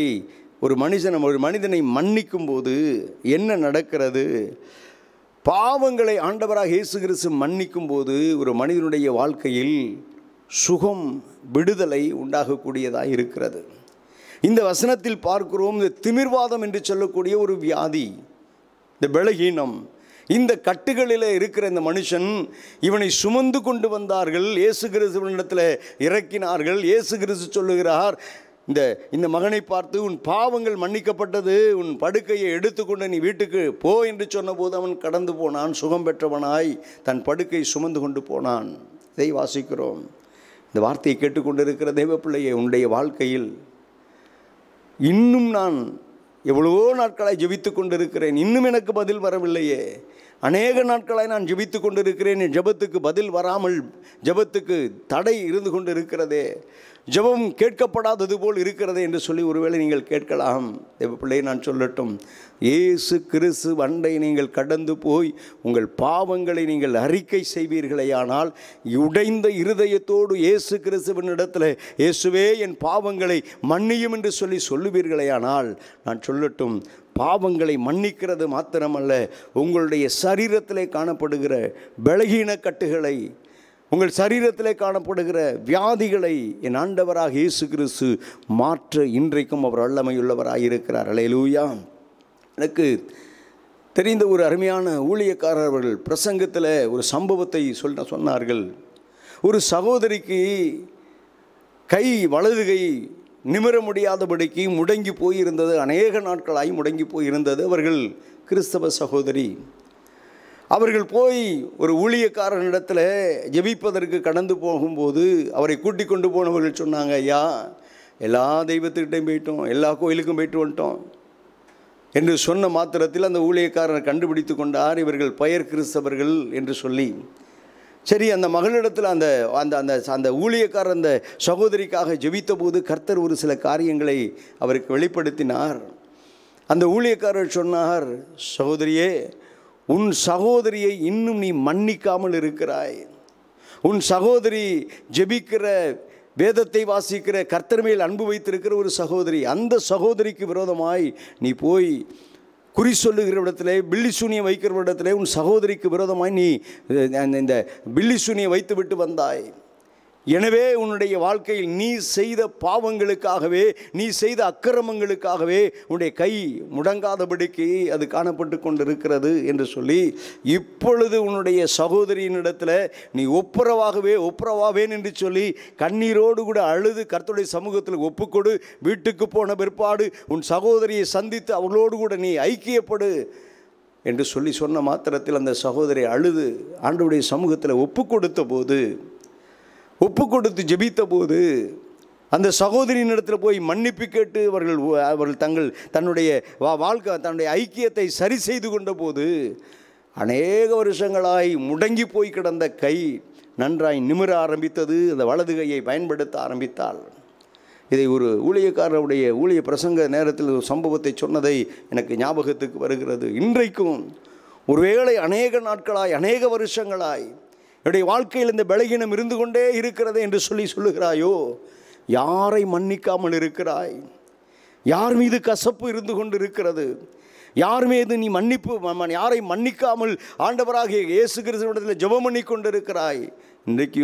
மனிதனை மன்னிக்கும் போது என்ன நடக்கிறது? பாவங்களை ஆண்டவராக இயேசு கிறிஸ்து மன்னிக்கும் போது ஒரு மனிதனுடைய வாழ்க்கையில் சுகம், விடுதலை உண்டாகக்கூடியதாக இருக்கிறது. இந்த வசனத்தில் பார்க்கிறோம், இந்த திமிர்வாதம் என்று சொல்லக்கூடிய ஒரு வியாதி, இந்த பலகீனம், இந்த கட்டுகளில் இருக்கிற இந்த மனுஷன், இவனை சுமந்து கொண்டு வந்தார்கள், இயேசு கிறிஸ்துவினிடத்தில் இறக்கினார்கள். இயேசு கிறிஸ்து சொல்லுகிறார், இந்த மகனை பார்த்து உன் பாவங்கள் மன்னிக்கப்பட்டது, உன் படுக்கையை எடுத்துக்கொண்டு நீ வீட்டுக்கு போ என்று சொன்னபோது அவன் கடந்து போனான். சுகம் பெற்றவனாய் தன் படுக்கை சுமந்து கொண்டு போனான். இதை வாசிக்கிறோம். இந்த வார்த்தையை கேட்டுக்கொண்டிருக்கிற தேவப்பிள்ளையை, உன்னுடைய வாழ்க்கையில் இன்னும் நான் எவ்வளவோ நாட்களாய் ஜெபித்து கொண்டிருக்கிறேன், இன்னும் எனக்கு பதில் வரவில்லையே, அநேக நாட்களாய் நான் ஜெபித்து கொண்டிருக்கிறேன், என் ஜெபத்துக்கு பதில் வராமல் ஜெபத்துக்கு தடை இருந்து கொண்டு இருக்கிறதே, ஜெபம் கேட்கப்படாதது போல் இருக்கிறதே என்று சொல்லி ஒருவேளை நீங்கள் கேட்கலாம். தேவப்பிள்ளையை நான் சொல்லட்டும், இயேசு கிறிஸ்து அண்டை நீங்கள் கடந்து போய் உங்கள் பாவங்களை நீங்கள் அறிக்கை செய்வீர்களேயானால், உடைந்த இருதயத்தோடு இயேசு கிறிஸ்துவினிடத்தில் இயேசுவே என் பாவங்களை மன்னியும் என்று சொல்லுவீர்களேயானால், நான் சொல்லட்டும், பாவங்களை மன்னிக்கிறது மாத்திரமல்ல, உங்களுடைய சரீரத்திலே காணப்படுகிற பலகீன கட்டுகளை, உங்கள் சரீரத்திலே காணப்படுகிற வியாதிகளை என் ஆண்டவராக இயேசு கிறிஸ்து மாற்ற இன்றைக்கும் அவர் வல்லமையுள்ளவராக இருக்கிறார். அல்லேலூயா. எனக்கு தெரிந்த ஒரு அருமையான ஊழியக்காரர் அவர்கள் பிரசங்கத்தில் ஒரு சம்பவத்தை சொன்னார்கள். ஒரு சகோதரிக்கு வலது கை நிமிர முடியாதபடிக்கு முடங்கி போயிருந்தது, அநேக நாட்களாய் முடங்கி போயிருந்தது. அவர்கள் கிறிஸ்தவ சகோதரி. அவர்கள் போய் ஒரு ஊழியக்காரனிடத்தில் ஜெபிப்பதற்கு கடந்து போகும்போது அவரை கூட்டிக் கொண்டு போனவர்கள் சொன்னாங்க, ஐயா, எல்லா தெய்வத்துக்கிட்டையும் போயிட்டோம், எல்லா கோயிலுக்கும் போயிட்டு வந்துட்டோம் என்று சொன்ன மாத்திரத்தில் அந்த ஊழியக்காரர் கண்டுபிடித்து கொண்டார், இவர்கள் பெயர் கிறிஸ்தவர்கள் என்று சொல்லி. சரி, அந்த மகளிடத்தில் அந்த அந்த அந்த ஊழியக்காரர் அந்த சகோதரிக்காக ஜெபித்த போது கர்த்தர் ஒரு சில காரியங்களை அவருக்கு வெளிப்படுத்தினார். அந்த ஊழியக்காரர் சொன்னார், சகோதரியே, உன் சகோதரியை இன்னும் நீ மன்னிக்காமல் இருக்கிறாய். உன் சகோதரி ஜெபிக்கிற, வேதத்தை வாசிக்கிற, கர்த்தர் மேல் அன்பு வைத்திருக்கிற ஒரு சகோதரி, அந்த சகோதரிக்கு விரோதமாய் நீ போய் குறி சொல்லுகிற இடத்துல, பில்லி சூனியம் வைக்கிற இடத்துல உன் சகோதரிக்கு விரோதமாய் நீ இந்த பில்லி சூனியம் வைத்து விட்டு வந்தாய். எனவே உன்னுடைய வாழ்க்கையில் நீ செய்த பாவங்களுக்காகவே, நீ செய்த அக்கிரமங்களுக்காகவே உன்னுடைய கை முடங்காதபடிக்கு அது காணப்பட்டு கொண்டிருக்கிறது என்று சொல்லி, இப்பொழுது உன்னுடைய சகோதரியினிடத்தில் நீ ஒப்புரவாவேன் என்று சொல்லி கண்ணீரோடு கூட அழுது கர்த்தருடைய சமூகத்தில் ஒப்புக்கொடு. வீட்டுக்கு போன பிற்பாடு உன் சகோதரியை சந்தித்து அவளோடு கூட நீ ஐக்கியப்படு. என்று சொன்ன மாத்திரத்தில் அந்த சகோதரி அழுது ஆண்டவருடைய சமூகத்தில் ஒப்பு கொடுத்து ஜெபித்த போது அந்த சகோதரியின் இடத்துல போய் மன்னிப்பு கேட்டு அவர்கள் தன்னுடைய தன்னுடைய ஐக்கியத்தை சரி செய்து கொண்ட போது அநேக வருஷங்களாய் முடங்கி போய் கிடந்த கை நன்றாய் நிமிர ஆரம்பித்தது. அந்த வலது கையை பயன்படுத்த ஆரம்பித்தாள். இதை ஒரு ஊழியக்காரருடைய ஊழிய பிரசங்க நேரத்தில் ஒரு சம்பவத்தை சொன்னதை எனக்கு ஞாபகத்துக்கு வருகிறது. இன்றைக்கும் ஒருவேளை அநேக நாட்களாய் அநேக வருஷங்களாய் என்னுடைய வாழ்க்கையில் இந்த பலகீனம் இருந்து கொண்டே இருக்கிறது என்று சொல்லுகிறாயோ, யாரை மன்னிக்காமல் இருக்கிறாய்? யார் மீது கசப்பு இருந்து கொண்டு இருக்கிறது? யார் மீது நீ யாரை மன்னிக்காமல் ஆண்டவராகிய இயேசு கிறிஸ்துவிடத்தில் ஜெபம் பண்ணி கொண்டிருக்கிறாய்? இன்றைக்கு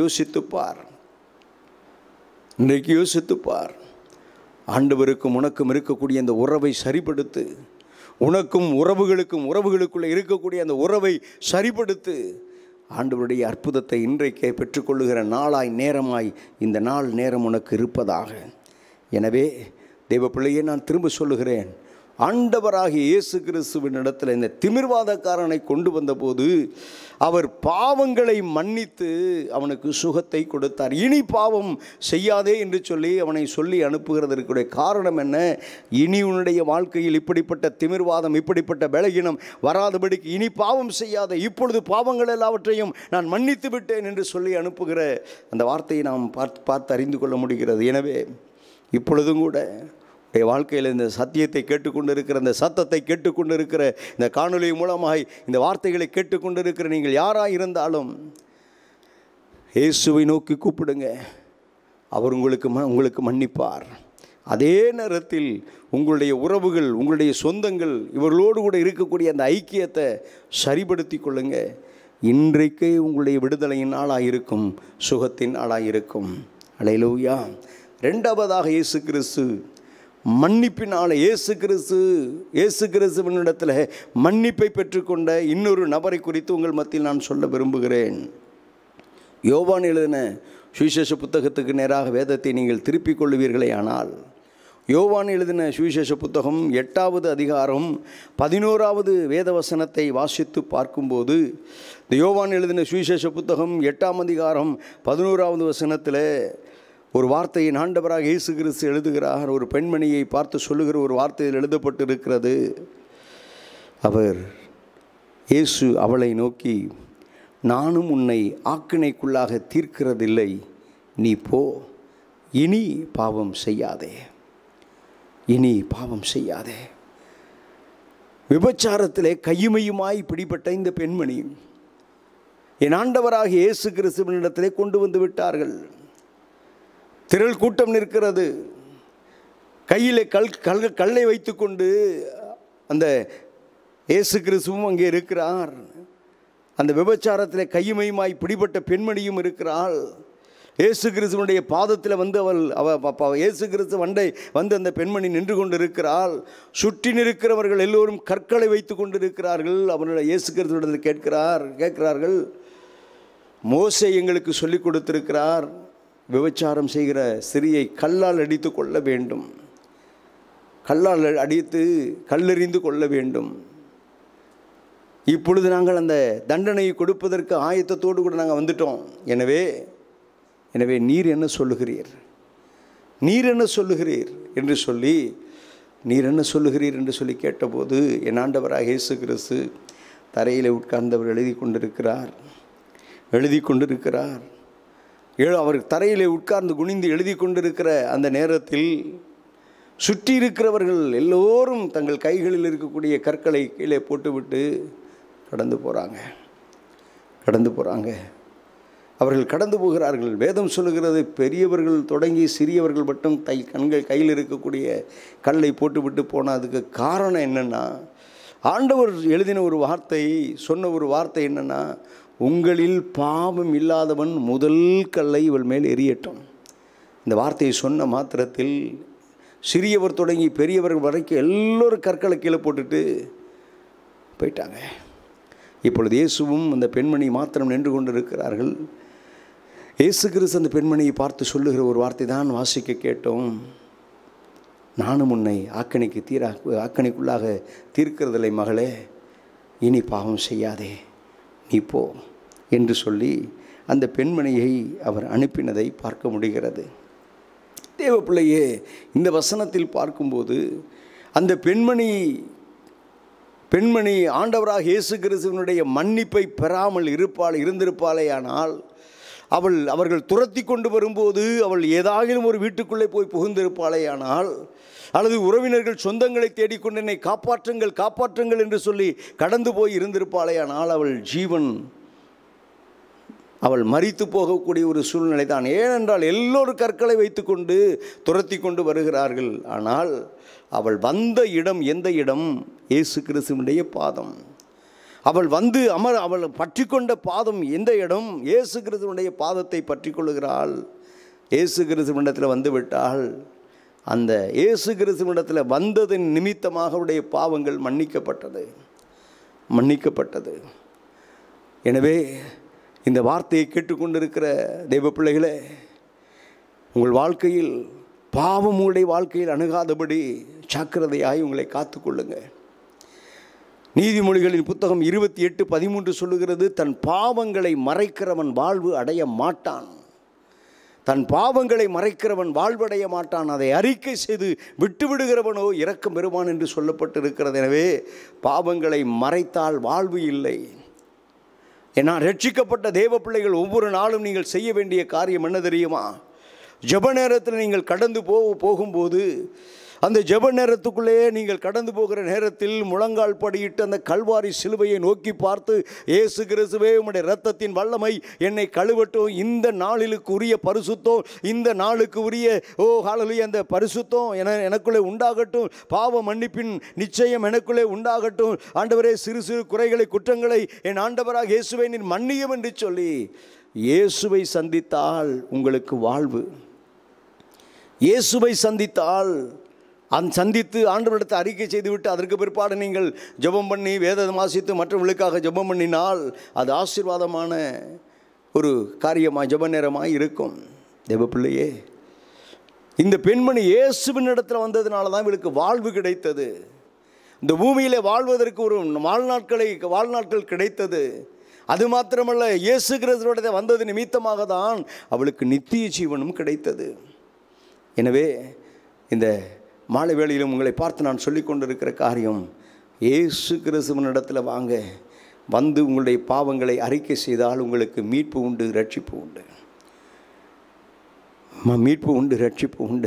யோசித்துப்பார். ஆண்டவருக்கும் உனக்கும் இருக்கக்கூடிய அந்த உறவை சரிப்படுத்து. உனக்கும் உறவுகளுக்குள்ளே இருக்கக்கூடிய அந்த உறவை சரிப்படுத்து. ஆண்டவருடைய அற்புதத்தை இன்றைக்கே பெற்றுக்கொள்ளுகிற நாளாய் நேரமாய் இந்த நாள் நேரம் உனக்கு இருப்பதாக. எனவே தேவ பிள்ளையை நான் திரும்ப சொல்லுகிறேன், ஆண்டவராகிய இயேசு கிறிஸ்துவின் இடத்துல இந்த திமிர்வாதக்காரனை கொண்டு வந்தபோது அவர் பாவங்களை மன்னித்து அவனுக்கு சுகத்தை கொடுத்தார். இனி பாவம் செய்யாதே என்று அவனை சொல்லி அனுப்புகிறதற்குடைய காரணம் என்ன? இனி உன்னுடைய வாழ்க்கையில் இப்படிப்பட்ட திமிர்வாதம், இப்படிப்பட்ட பலகீனம் வராதபடிக்கு இனி பாவம் செய்யாத, இப்பொழுது பாவங்கள் எல்லாவற்றையும் நான் மன்னித்து விட்டேன் என்று சொல்லி அனுப்புகிற அந்த வார்த்தையை நாம் பார்த்து அறிந்து கொள்ள முடிகிறது. எனவே இப்பொழுதும் கூட வாழ்க்கையில் இந்த சத்தியத்தை கேட்டுக்கொண்டிருக்கிற, இந்த சத்தத்தை கேட்டுக்கொண்டிருக்கிற, இந்த காணொலி மூலமாய் இந்த வார்த்தைகளை கேட்டுக்கொண்டிருக்கிற நீங்கள் யாராக இருந்தாலும் இயேசுவை நோக்கி கூப்பிடுங்க. அவர் உங்களுக்கு மன்னிப்பார். அதே நேரத்தில் உங்களுடைய உறவுகள், உங்களுடைய சொந்தங்கள், இவர்களோடு கூட இருக்கக்கூடிய அந்த ஐக்கியத்தை சரிப்படுத்தி கொள்ளுங்க. இன்றைக்கே உங்களுடைய விடுதலையின் நாளாக இருக்கும், சுகத்தின் நாளாக இருக்கும். அல்லேலூயா. இரண்டாவதாக இயேசு கிறிஸ்து மன்னிப்பினால் இயேசு கிறிஸ்துவினிடத்தில் மன்னிப்பை பெற்றுக்கொண்ட இன்னொரு நபரை குறித்து உங்கள் மத்தியில் நான் சொல்ல விரும்புகிறேன். யோவான் எழுதின சுவிசேஷ புத்தகத்துக்கு நேராக வேதத்தை நீங்கள் திருப்பிக் கொள்வீர்களே ஆனால், யோவான் எழுதின சுவிசேஷ புத்தகம் 8வது அதிகாரம் 11வது வேதவசனத்தை வாசித்து பார்க்கும்போது, இந்த யோவான் எழுதின சுவிசேஷ புத்தகம் 8ஆம் அதிகாரம் 11வது வசனத்தில் ஒரு வார்த்தையை ஆண்டவராக இயேசு கிறிஸ்து எழுதுகிறார். ஒரு பெண்மணியை பார்த்து சொல்லுகிற ஒரு வார்த்தையில் எழுதப்பட்டிருக்கிறது. இயேசு அவளை நோக்கி, நானும் உன்னை ஆக்கினைக்குள்ளாக தீர்க்கிறதில்லை, நீ போ, இனி பாவம் செய்யாதே. விபச்சாரத்திலே கையுமையுமாய் பிடிபட்ட இந்த பெண்மணி என் ஆண்டவராக இயேசு கிறிஸ்துவினிடத்திலே கொண்டு வந்து விட்டார்கள். திரள் கூட்டம் நிற்கிறது. கையிலே கல்லை வைத்துக்கொண்டு அந்த இயேசு கிறிஸ்துவும் அங்கே இருக்கிறார். அந்த விபச்சாரத்தில் கையுமையுமாய் பிடிபட்ட பெண்மணியும் இருக்கிறாள். இயேசு கிறிஸ்துவனுடைய பாதத்தில் வந்து இயேசு கிறிஸ்து வந்து அந்த பெண்மணி நின்று கொண்டு இருக்கிறாள். சுற்றி நிற்கிறவர்கள் எல்லோரும் கற்களை வைத்து கொண்டு இருக்கிறார்கள். அவருடைய இயேசு கிறிஸ்துவிடத்தில் கேட்கிறார்கள், மோசே எங்களுக்கு சொல்லிக் கொடுத்திருக்கிறார், விபச்சாரம் செய்கிற ஸ்திரியை கல்லால் அடித்து கொள்ள வேண்டும், கல்லெறிந்து கொள்ள வேண்டும். இப்பொழுது நாங்கள் அந்த தண்டனையை கொடுப்பதற்கு ஆயத்தத்தோடு கூட நாங்கள் வந்துட்டோம். எனவே நீர் என்ன சொல்லுகிறீர் என்று சொல்லி கேட்டபோது, என் ஆண்டவராக இயேசு கிறிஸ்து தரையில் உட்கார்ந்தவர் எழுதி கொண்டிருக்கிறார். அவர் தரையிலே உட்கார்ந்து குனிந்து எழுதி கொண்டிருக்கிற அந்த நேரத்தில் சுற்றி இருக்கிறவர்கள் எல்லோரும் தங்கள் கைகளில் இருக்கக்கூடிய கற்களை கீழே போட்டுவிட்டு கடந்து போகிறாங்க. அவர்கள் கடந்து போகிறார்கள். வேதம் சொல்லுகிறது, பெரியவர்கள் தொடங்கி சிறியவர்கள் மட்டும் கையில் இருக்கக்கூடிய கல்லை போட்டுவிட்டு போனால் அதுக்கு காரணம் என்னென்னா, ஆண்டவர் எழுதின ஒரு வார்த்தை, சொன்ன ஒரு வார்த்தை என்னென்னா, உங்களில் பாவம் இல்லாதவன் முதல் கல்லை இவள் மேல் எறியட்டும். இந்த வார்த்தையை சொன்ன மாத்திரத்தில் சிறியவர் தொடங்கி பெரியவர்கள் வரைக்கும் எல்லோரும் கற்களை கீழே போட்டுட்டு போயிட்டாங்க. இப்பொழுது இயேசுவும் அந்த பெண்மணி மாத்திரம் நின்று கொண்டிருக்கிறார்கள். இயேசு கிறிஸ்து அந்த பெண்மணியை பார்த்து சொல்லுகிற ஒரு வார்த்தை தான் வாசிக்க கேட்டோம். நானும் உன்னை ஆக்கணிக்குள்ளாக தீர்க்கிறதில்லை மகளே, இனி பாவம் செய்யாதே, நீ போ என்று சொல்லி அந்த பெண்மணியை அவர் அனுப்பினதை பார்க்க முடிகிறது. தேவ பிள்ளையே, இந்த வசனத்தில் பார்க்கும்போது அந்த பெண்மணி ஆண்டவராக இயேசு கிறிஸ்துவினுடைய மன்னிப்பை பெறாமல் இருந்திருப்பாளே. ஆனால் அவர்கள் துரத்தி கொண்டு வரும்போது அவள் ஏதாகிலும் ஒரு வீட்டுக்குள்ளே போய் புகுந்திருப்பாளே. ஆனால் அல்லது உறவினர்கள் சொந்தங்களை தேடிக்கொண்டு என்னை காப்பாற்றுங்கள் என்று சொல்லி கடந்து போய் இருந்திருப்பாளே. ஆனால் அவள் மரித்து போகக்கூடிய ஒரு சூழ்நிலை தான். ஏனென்றால் எல்லோரும் கற்களை வைத்துக்கொண்டு துரத்தி கொண்டு வருகிறார்கள். ஆனால் அவள் வந்த இடம் எந்த இடம்? இயேசு கிறிஸ்துவினுடைய பாதம். அவள் பற்றி கொண்ட பாதம் எந்த இடம்? இயேசு கிறிஸ்துவினுடைய பாதத்தை பற்றி கொள்ளுகிறாள். இயேசு கிறிஸ்துவினிடத்தில் வந்துவிட்டாள். அந்த இயேசு கிறிஸ்துவினிடத்தில் வந்ததன் நிமித்தமாக அவருடைய பாவங்கள் மன்னிக்கப்பட்டது. எனவே இந்த வார்த்தையை கேட்டுக்கொண்டிருக்கிற தெய்வ பிள்ளைகளே, உங்கள் வாழ்க்கையில் பாவம் உங்களுடைய வாழ்க்கையில் அணுகாதபடி ஜாக்கிரதையாய் உங்களை காத்துக்கொள்ளுங்க. நீதிமொழிகளின் புத்தகம் 28:13 சொல்லுகிறது, தன் பாவங்களை மறைக்கிறவன் வாழ்வு அடைய மாட்டான். தன் பாவங்களை மறைக்கிறவன் வாழ்வடைய மாட்டான். அதை அறிக்கை செய்து விட்டுவிடுகிறவனோ இரக்கம் பெறுவான் என்று சொல்லப்பட்டிருக்கிறது. எனவே பாவங்களை மறைத்தால் வாழ்வு இல்லை. ஏன்னா ரட்சிக்கப்பட்ட தேவ பிள்ளைகள் ஒவ்வொரு நாளும் நீங்கள் செய்ய வேண்டிய காரியம் என்ன தெரியுமா? ஜெப நேரத்தில் நீங்கள் கடந்து போகும்போது அந்த ஜெப நேரத்துக்குள்ளேயே நீங்கள் கடந்து போகிற நேரத்தில் முழங்கால் படியிட்டு அந்த கல்வாரி சிலுவையை நோக்கி பார்த்து, இயேசு கிறிஸ்துவே, உம்முடைய இரத்தத்தின் வல்லமை என்னை கழுவட்டும், இந்த நாளிலுக்கு உரிய பரிசுத்தம், இந்த நாளுக்கு உரிய ஹல்லேலூயா அந்த பரிசுத்தம் எனக்குள்ளே உண்டாகட்டும், பாவ மன்னிப்பின் நிச்சயம் எனக்குள்ளே உண்டாகட்டும். ஆண்டவரே, சிறு சிறு குறைகளை குற்றங்களை என் ஆண்டவராக இயேசுவை நீர் மன்னியும் என்று சொல்லி இயேசுவை சந்தித்தால் உங்களுக்கு வாழ்வு. இயேசுவை சந்தித்து ஆண்டவரிடத்தை அறிக்கை செய்துவிட்டு அதற்கு பிற்பாடு நீங்கள் ஜெபம் பண்ணி வேதம் வாசித்து மற்றவர்களுக்காக ஜெபம் பண்ணினால் அது ஆசீர்வாதமான ஒரு காரியமாக ஜெப நேரமாக இருக்கும். தேவ பிள்ளையே, இந்த பெண்மணி இயேசுவின் இடத்துல வந்ததுனால தான் இவளுக்கு வாழ்வு கிடைத்தது. இந்த பூமியிலே வாழ்வதற்கு ஒரு வாழ்நாட்கள் கிடைத்தது. அது மாத்திரமல்ல, இயேசு கிறிஸ்துவோட வந்தது நிமித்தமாக தான் அவளுக்கு நித்திய ஜீவனும் கிடைத்தது. எனவே இந்த மாலை வேளையிலும் உங்களை பார்த்து நான் சொல்லி கொண்டிருக்கிற காரியம், இயேசு கிறிஸ்துவினிடத்தில் வந்து உங்களுடைய பாவங்களை அறிக்கை செய்தால் உங்களுக்கு மீட்பு உண்டு, ரட்சிப்பு உண்டு.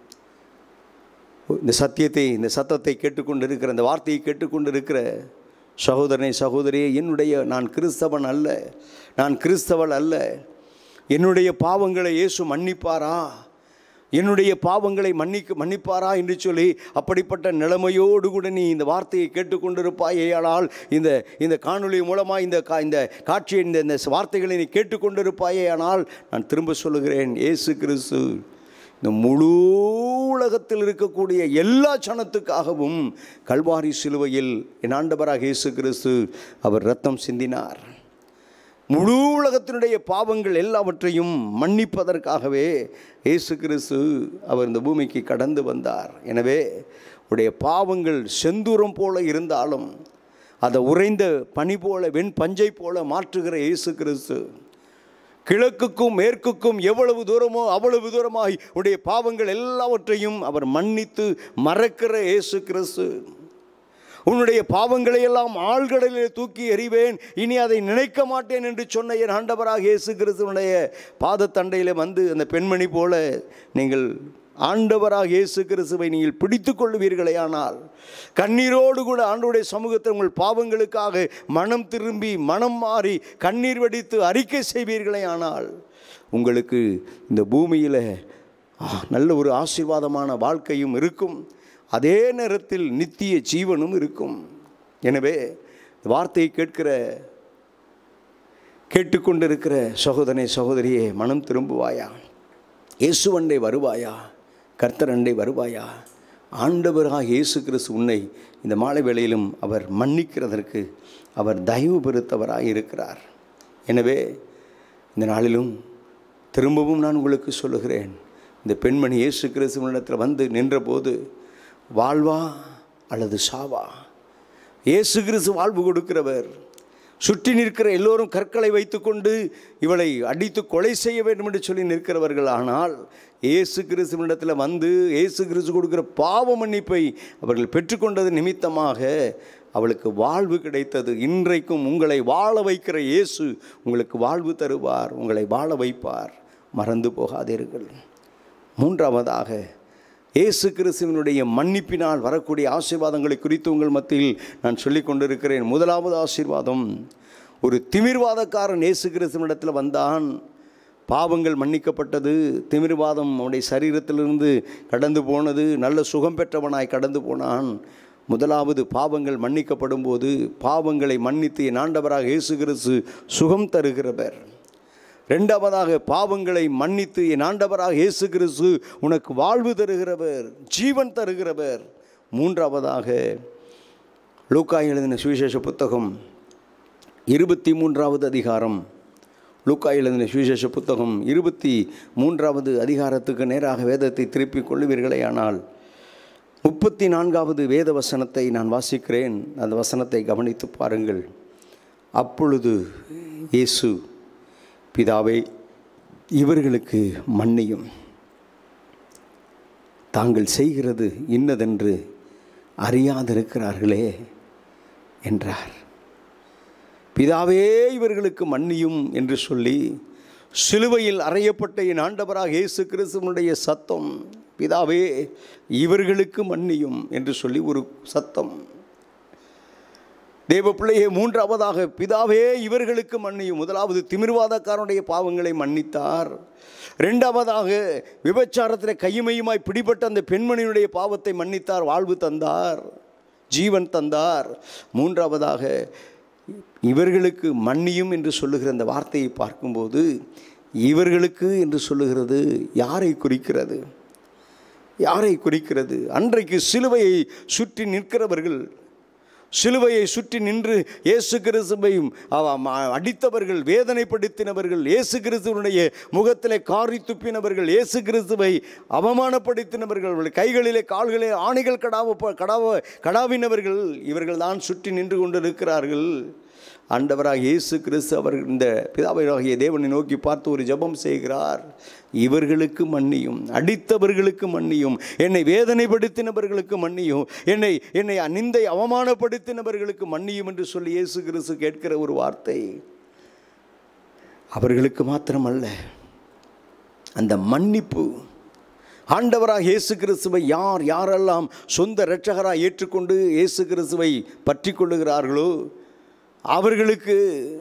இந்த சத்தத்தை கேட்டுக்கொண்டிருக்கிற, இந்த வார்த்தையை கேட்டுக்கொண்டிருக்கிற சகோதரனே, சகோதரியே, நான் கிறிஸ்தவள் அல்ல, என்னுடைய பாவங்களை இயேசு மன்னிப்பாரா, என்னுடைய பாவங்களை மன்னிப்பாரா என்று சொல்லி அப்படிப்பட்ட நிலைமையோடு கூட நீ இந்த வார்த்தையை கேட்டுக்கொண்டிருப்பாயே. ஆனால் இந்த காணொளி மூலமாக இந்த காட்சியை இந்த வார்த்தைகளை நீ கேட்டுக்கொண்டிருப்பாயே. ஆனால் நான் திரும்ப சொல்லுகிறேன், இயேசு கிறிஸ்து இந்த முழு உலகத்தில் இருக்கக்கூடிய எல்லா ஜனத்துக்காகவும் கல்வாரி சிலுவையில் என் ஆண்டவராக இயேசு கிறிஸ்து அவர் இரத்தம் சிந்தினார். முழு உலகத்தினுடைய பாவங்கள் எல்லாவற்றையும் மன்னிப்பதற்காகவே இயேசு கிறிஸ்து அவர் இந்த பூமிக்கு கடந்து வந்தார். எனவே உடைய பாவங்கள் செந்தூரம் போல இருந்தாலும் அதை உறைந்த பனி போல, வெண்பஞ்சை போல மாற்றுகிற இயேசு கிறிஸ்து கிழக்குக்கும் மேற்குக்கும் எவ்வளவு தூரமோ அவ்வளவு தூரமாய் உடைய பாவங்கள் எல்லாவற்றையும் அவர் மன்னித்து மறக்கிற இயேசு கிறிஸ்து. உன்னுடைய பாவங்களை எல்லாம் ஆழ்கடலில் தூக்கி எறிவேன், இனி அதை நினைக்க மாட்டேன் என்று சொன்ன என் ஆண்டவராக இயேசு கிறிஸ்துவனுடைய பாதத்தண்டையில் வந்து அந்த பெண்மணி போல நீங்கள் ஆண்டவராக இயேசு கிறிஸ்துவை நீங்கள் பிடித்து கொள்வீர்களே. ஆனால் கண்ணீரோடு கூட ஆண்டவருடைய சமூகத்தில் உங்கள் பாவங்களுக்காக மனம் திரும்பி மனம் மாறி கண்ணீர் வடித்து அறிக்கை செய்வீர்களே. ஆனால் உங்களுக்கு இந்த பூமியில் நல்ல ஒரு ஆசீர்வாதமான வாழ்க்கையும் இருக்கும், அதே நேரத்தில் நித்திய ஜீவனும் இருக்கும். எனவே வார்த்தையை கேட்டுக்கொண்டிருக்கிற சகோதரனே, சகோதரியே, மனம் திரும்புவாயா? இயேசுவண்டை வருவாயா? கர்த்தரண்டை வருவாயா? ஆண்டவராக இயேசு கிறிஸ்து உன்னை இந்த மாலை வேளையிலும் அவர் மன்னிக்கிறதற்கு அவர் தயவு பெருத்தவராக இருக்கிறார். எனவே இந்த நாளிலும் திரும்பவும் நான் உங்களுக்கு சொல்லுகிறேன், இந்த பெண்மணி இயேசு கிறிஸ்துவினிடத்தில் வந்து நின்றபோது வாழ்வா அல்லது சாவா இயேசு கிறிஸ்து வாழ்வு கொடுக்கிறவர். சுற்றி நிற்கிற எல்லோரும் கற்களை வைத்துக்கொண்டு இவளை அடித்து கொலை செய்ய வேண்டும் என்று சொல்லி நிற்கிறவர்கள். ஆனால் இயேசு கிறிஸ்துவினிடத்தில் வந்து இயேசு கிறிஸ்து கொடுக்கிற பாவ மன்னிப்பை அவர்கள் பெற்றுக்கொண்டது நிமித்தமாக அவளுக்கு வாழ்வு கிடைத்தது. இன்றைக்கும் உங்களை வாழ வைக்கிற இயேசு உங்களுக்கு வாழ்வு தருவார், உங்களை வாழ வைப்பார். மறந்து போகாதீர்கள். மூன்றாவதாக, இயேசு கிறிஸ்துவினுடைய மன்னிப்பினால் வரக்கூடிய ஆசீர்வாதங்களை குறித்து உங்கள் மத்தியில் நான் சொல்லிக் கொண்டிருக்கிறேன். முதலாவது ஆசீர்வாதம், ஒரு திமிர்வாதக்காரன் இயேசு கிறிஸ்துவினிடத்தில் வந்தான். பாவங்கள் மன்னிக்கப்பட்டது, திமிர்வாதம் அவனுடைய சரீரத்திலிருந்து கடந்து போனது, நல்ல சுகம் பெற்றவனாய் கடந்து போனான். முதலாவது, பாவங்கள் மன்னிக்கப்படும் போது பாவங்களை மன்னித்து என் ஆண்டவராக இயேசு கிறிஸ்து சுகம் தருகிறவர். இரண்டாவதாக, பாவங்களை மன்னித்து என் ஆண்டவராக இயேசு கிறிஸ்து உனக்கு வாழ்வு தருகிறவர், ஜீவன் தருகிறவர். மூன்றாவதாக, லூக்கா எழுதின சுவிசேஷ புத்தகம் 23வது அதிகாரம், லூக்கா எழுதின சுவிசேஷ புத்தகம் 23வது அதிகாரத்துக்கு நேராக வேதத்தை திருப்பிக் கொள்ளுவீர்களே ஆனால் 34வது வேத வசனத்தை நான் வாசிக்கிறேன். அந்த வசனத்தை கவனித்து பாருங்கள். அப்பொழுது இயேசு, பிதாவே, இவர்களுக்கு மன்னியும், தாங்கள் செய்கிறது இன்னதென்று அறியாதிருக்கிறார்களே என்றார். பிதாவே, இவர்களுக்கு மன்னியும் என்று சொல்லி சிலுவையில் அறையப்பட்ட என் ஆண்டவராக இயேசு கிறிஸ்துவினுடைய சத்தம், பிதாவே இவர்களுக்கு மன்னியும் என்று சொல்லி ஒரு சத்தம். தேவ பிள்ளையே, மூன்றாவதாக, பிதாவே இவர்களுக்கு மன்னியும். முதலாவது, திமிர்வாதக்காரனுடைய பாவங்களை மன்னித்தார். இரண்டாவதாக, விபச்சாரத்தில் கையுமையுமாய் பிடிபட்ட அந்த பெண்மணியுடைய பாவத்தை மன்னித்தார், வாழ்வு தந்தார், ஜீவன் தந்தார். மூன்றாவதாக, இவர்களுக்கு மன்னியும் என்று சொல்லுகிற அந்த வார்த்தையை பார்க்கும்போது, இவர்களுக்கு என்று சொல்லுகிறது யாரை குறிக்கிறது? யாரை குறிக்கிறது? அன்றைக்கு சிலுவையை சுற்றி நிற்கிறவர்கள், சிலுவையை சுற்றி நின்று இயேசு கிறிஸ்துவையும் அடித்தவர்கள், வேதனைப்படுத்தினவர்கள், இயேசு கிறிஸ்துவனுடைய முகத்திலே காரி துப்பினவர்கள், இயேசு கிறிஸ்துவை அவமானப்படுத்தினவர்கள், கைகளிலே கால்களிலே ஆணிகள் கடாவினவர்கள், இவர்கள் தான் சுற்றி நின்று கொண்டிருக்கிறார்கள். ஆண்டவராக இயேசு கிறிஸ்து அவர் இந்த பிதாவாகிய தேவனை நோக்கி பார்த்து ஒரு ஜெபம் செய்கிறார். இவர்களுக்கு மன்னியும், அடித்தவர்களுக்கு மன்னியும், என்னை வேதனைப்படுத்தினவர்களுக்கு மன்னியும், என்னை நிந்தை அவமானப்படுத்தினவர்களுக்கு மன்னியும் என்று சொல்லி இயேசு கிறிஸ்து கேட்கிற ஒரு வார்த்தை. அவர்களுக்கு மாத்திரமல்ல, அந்த மன்னிப்பு ஆண்டவராக இயேசு கிறிஸ்துவை யாரெல்லாம் சொந்த இரட்சகராக ஏற்றுக்கொண்டு இயேசு கிறிஸ்துவை பற்றி கொள்ளுகிறார்களோ அவர்களுக்கு,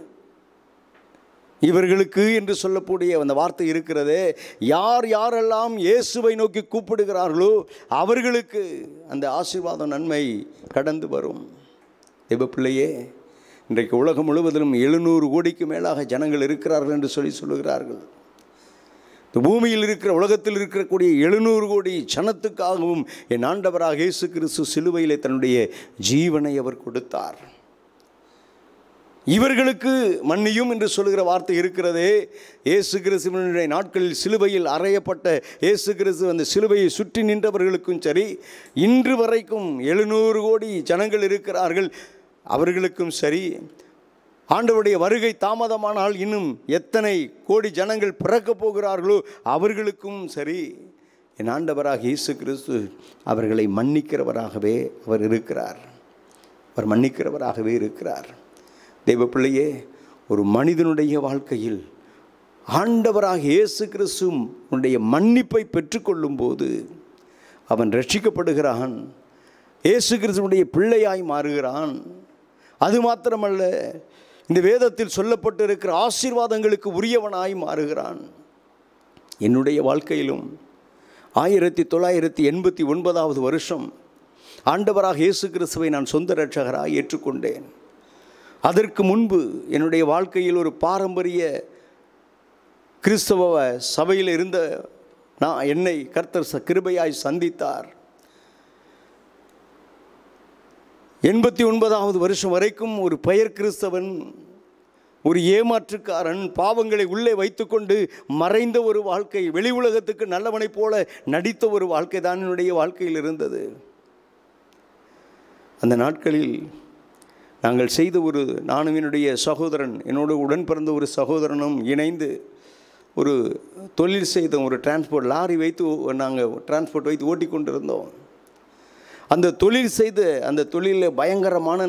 இவர்களுக்கு என்று சொல்லக்கூடிய அந்த வார்த்தை இருக்கிறதே, யாரெல்லாம் இயேசுவை நோக்கி கூப்பிடுகிறார்களோ அவர்களுக்கு அந்த ஆசீர்வாதம், நன்மை கடந்து வரும். தேவ பிள்ளையே, இன்றைக்கு உலகம் முழுவதிலும் 700 கோடிக்கு மேலாக ஜனங்கள் இருக்கிறார்கள் என்று சொல்லுகிறார்கள். இந்த பூமியில் இருக்கிற, உலகத்தில் இருக்கக்கூடிய 700 கோடி ஜனத்துக்காகவும் என் ஆண்டவராக இயேசு கிறிஸ்து சிலுவையிலே தன்னுடைய ஜீவனை அவர் கொடுத்தார். இவர்களுக்கு மன்னியும் என்று சொல்லுகிற வார்த்தை இருக்கிறதே, இயேசு கிறிஸ்துவினுடைய நாட்களில் சிலுவையில் அறையப்பட்ட இயேசு கிறிஸ்து அந்த சிலுவையை சுற்றி நின்றவர்களுக்கும் சரி, இன்று வரைக்கும் 700 கோடி ஜனங்கள் இருக்கிறார்கள், அவர்களுக்கும் சரி, ஆண்டவருடைய வருகை தாமதமானால் இன்னும் எத்தனை கோடி ஜனங்கள் பிறக்கப் போகிறார்களோ அவர்களுக்கும் சரி, என் ஆண்டவராக இயேசு கிறிஸ்து அவர்களை மன்னிக்கிறவராகவே அவர் இருக்கிறார். அவர் மன்னிக்கிறவராகவே இருக்கிறார். தேவ பிள்ளையே, ஒரு மனிதனுடைய வாழ்க்கையில் ஆண்டவராக இயேசு கிறிஸ்துவினுடைய மன்னிப்பை பெற்றுக்கொள்ளும் போது அவன் ரட்சிக்கப்படுகிறான், இயேசு கிறிஸ்துவினுடைய பிள்ளையாய் மாறுகிறான். அது மாத்திரமல்ல, இந்த வேதத்தில் சொல்லப்பட்டு இருக்கிற ஆசீர்வாதங்களுக்கு உரியவனாய் மாறுகிறான். என்னுடைய வாழ்க்கையிலும் 1989வது வருஷம் ஆண்டவராக இயேசு கிறிஸ்துவை நான் சொந்த இரட்சகராய் ஏற்றுக்கொண்டேன். அதற்கு முன்பு என்னுடைய வாழ்க்கையில் ஒரு பாரம்பரிய கிறிஸ்தவ சபையில் இருந்த என்னை கர்த்தர் கிருபையாய் சந்தித்தார். 89வது வருஷம் வரைக்கும் ஒரு பெயர் கிறிஸ்தவன், ஒரு ஏமாற்றுக்காரன், பாவங்களை உள்ளே வைத்துக்கொண்டு மறைந்த ஒரு வாழ்க்கை, வெளி உலகத்துக்கு நல்லவனைப் போல நடித்த ஒரு வாழ்க்கை தான் என்னுடைய வாழ்க்கையில் இருந்தது. அந்த நாட்களில் நாங்கள் செய்த நானும் என்னுடைய சகோதரன், என்னோடு உடன் பிறந்த ஒரு சகோதரனும் இணைந்து ஒரு தொழில் செய்த ஒரு டிரான்ஸ்போர்ட் லாரி வைத்து நாங்கள் டிரான்ஸ்போர்ட் வைத்து ஓட்டி கொண்டு இருந்தோம். அந்த தொழில் செய்த அந்த தொழிலில் பயங்கரமான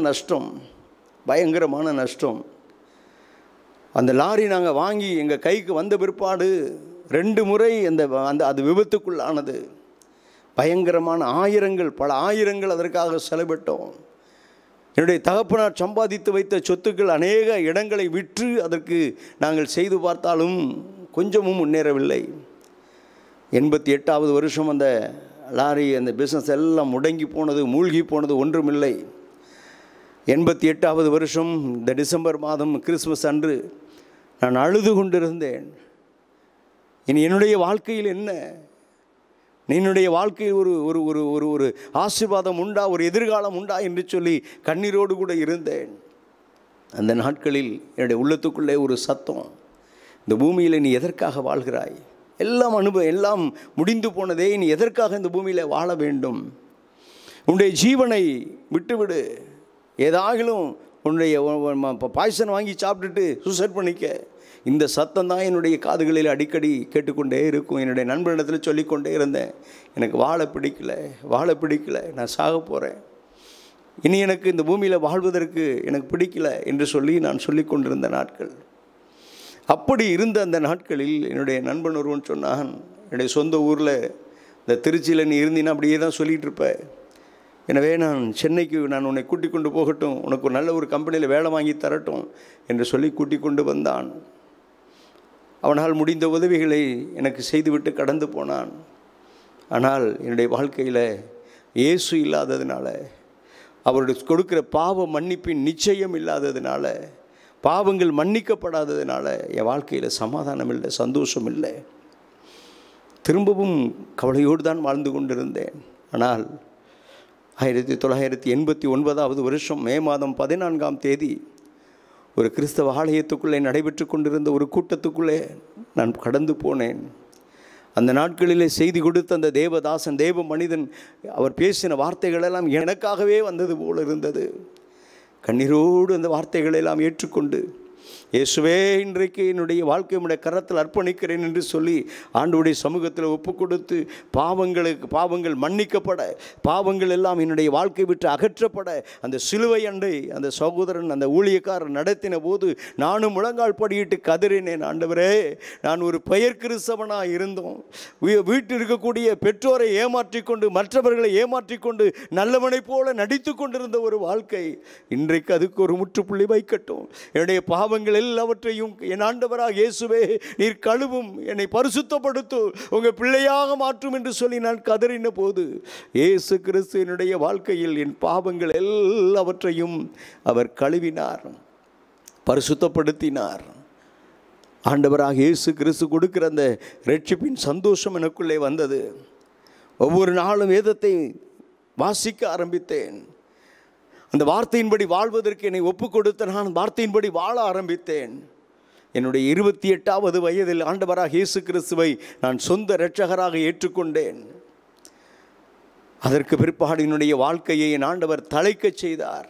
நஷ்டம். அந்த லாரி நாங்கள் வாங்கி எங்கள் கைக்கு வந்த பிற்பாடு 2 முறை அது விபத்துக்குள்ளானது. பயங்கரமான பல ஆயிரங்கள் அதற்காக செலவிட்டோம். என்னுடைய தகப்பனார் சம்பாதித்து வைத்த சொத்துக்கள் அநேக இடங்களை விற்று அதற்கு நாங்கள் செய்து பார்த்தாலும் கொஞ்சமும் முன்னேறவில்லை. 88வது வருஷம் அந்த லாரி அந்த பிஸ்னஸ் எல்லாம் முடங்கி போனது, மூழ்கி போனது, ஒன்றுமில்லை. 88வது வருஷம் இந்த டிசம்பர் மாதம் கிறிஸ்மஸ் அன்று நான் அழுது கொண்டிருந்தேன். இனி என்னுடைய வாழ்க்கையில் என்ன, என்னுடைய வாழ்க்கையில் ஒரு ஒரு ஒரு ஒரு ஒரு ஆசீர்வாதம் உண்டா, ஒரு எதிர்காலம் உண்டா என்று சொல்லி கண்ணீரோடு கூட இருந்தேன். அந்த நாட்களில் என்னுடைய உள்ளத்துக்குள்ளே ஒரு சத்தம், இந்த பூமியில் நீ எதற்காக வாழ்கிறாய்? எல்லாம் முடிந்து போனதே, நீ எதற்காக இந்த பூமியில் வாழ வேண்டும்? உன்னுடைய ஜீவனை விட்டுவிடு. ஏதாகிலும் உன்னுடைய பாய்சன் வாங்கி சாப்பிட்டுட்டு சூசைட் பண்ணிக்க. இந்த சத்தம் தான் என்னுடைய காதுகளில் அடிக்கடி கேட்டுக்கொண்டே இருக்கும். என்னுடைய நண்பனிடத்தில் சொல்லிக்கொண்டே இருந்தேன், எனக்கு வாழ பிடிக்கல, நான் சாக போகிறேன், இனி எனக்கு இந்த பூமியில் வாழ்வதற்கு எனக்கு பிடிக்கல என்று சொல்லி நான் சொல்லி கொண்டிருந்த நாட்கள். அப்படி இருந்த அந்த நாட்களில் என்னுடைய நண்பன் ஒருவன் சொன்னான், என்னுடைய சொந்த ஊரில் இந்த திருச்சியில் நீ இருந்தீன்னா அப்படியே தான் சொல்லிகிட்டு இருப்ப, எனவே நான் சென்னைக்கு உன்னை கூட்டிக் கொண்டு போகட்டும், உனக்கு ஒரு நல்ல ஒரு கம்பெனியில் வேலை வாங்கி தரட்டும் என்று சொல்லி கூட்டிக் கொண்டு வந்தான். அவனால் முடிந்த உதவிகளை எனக்கு செய்துவிட்டு கடந்து போனான். ஆனால் என்னுடைய வாழ்க்கையில் இயேசு இல்லாததுனால, அவருடைய கொடுக்கிற பாவ மன்னிப்பின் நிச்சயம் இல்லாததுனால, பாவங்கள் மன்னிக்கப்படாததுனால என் வாழ்க்கையில் சமாதானம் இல்லை, சந்தோஷம் இல்லை. திரும்பவும் கவலையோடு தான் வாழ்ந்து கொண்டிருந்தேன். ஆனால் 1989வது வருஷம் மே மாதம் 14ஆம் தேதி ஒரு கிறிஸ்தவ ஆலயத்துக்குள்ளே நடைபெற்று கொண்டிருந்த ஒரு கூட்டத்துக்குள்ளே நான் கடந்து போனேன். அந்த நாட்களிலே செய்தி கொடுத்த அந்த தேவதாசன், தேவ மனிதன், அவர் பேசின வார்த்தைகளெல்லாம் எனக்காகவே வந்தது போல் இருந்தது. கண்ணீரோடு அந்த வார்த்தைகளெல்லாம் ஏற்றுக்கொண்டு, இயேசுவே இன்றைக்கு என்னுடைய வாழ்க்கை உடைய கரத்தில் அர்ப்பணிக்கிறேன் என்று சொல்லி ஆண்டவருடைய சமூகத்தில் ஒப்பு கொடுத்து, பாவங்கள் மன்னிக்கப்பட, பாவங்கள் எல்லாம் என்னுடைய வாழ்க்கை விட்டு அகற்றப்பட, அந்த சிலுவை அண்டை அந்த சகோதரன் அந்த ஊழியக்காரர் நடத்தின போது நானும் முழங்கால் படியிட்டு கதறினேன், ஆண்டவரே, நான் ஒரு பெயர் கிறிஸ்தவனாக இருந்தோம், வீட்டில் இருக்கக்கூடிய பெற்றோரை ஏமாற்றிக்கொண்டு, மற்றவர்களை ஏமாற்றிக்கொண்டு, நல்லவனை போல நடித்து கொண்டிருந்த ஒரு வாழ்க்கை இன்றைக்கு அதுக்கு ஒரு முற்றுப்புள்ளி வைக்கட்டும். என்னுடைய பாவங்கள் எல்லாவற்றையும் என் ஆண்டவராக இயேசுவே நீர் கழுவும், என்னை பரிசுத்தப்படுத்தும், உங்கள் பிள்ளையாக மாற்றும் என்று சொல்லி நான் கதறின போது இயேசு கிறிஸ்து என்னுடைய வாழ்க்கையில் என் பாவங்கள் எல்லாவற்றையும் அவர் கழுவினார், பரிசுத்தப்படுத்தினார். ஆண்டவராக இயேசு கிறிஸ்து கொடுக்கிற அந்த ரட்சிப்பின் சந்தோஷம் எனக்குள்ளே வந்தது. ஒவ்வொரு நாளும் வேதத்தை வாசிக்க ஆரம்பித்தேன். அந்த வார்த்தையின்படி வாழ்வதற்கு என்னை ஒப்பு கொடுத்த நான் வார்த்தையின்படி வாழ ஆரம்பித்தேன். என்னுடைய 28வது வயதில் ஆண்டவராக இயேசு கிறிஸ்துவை நான் சொந்த இரட்சகராக ஏற்றுக்கொண்டேன். அதற்கு பிற்பாடு என்னுடைய வாழ்க்கையை என் ஆண்டவர் தழைக்கச் செய்தார்.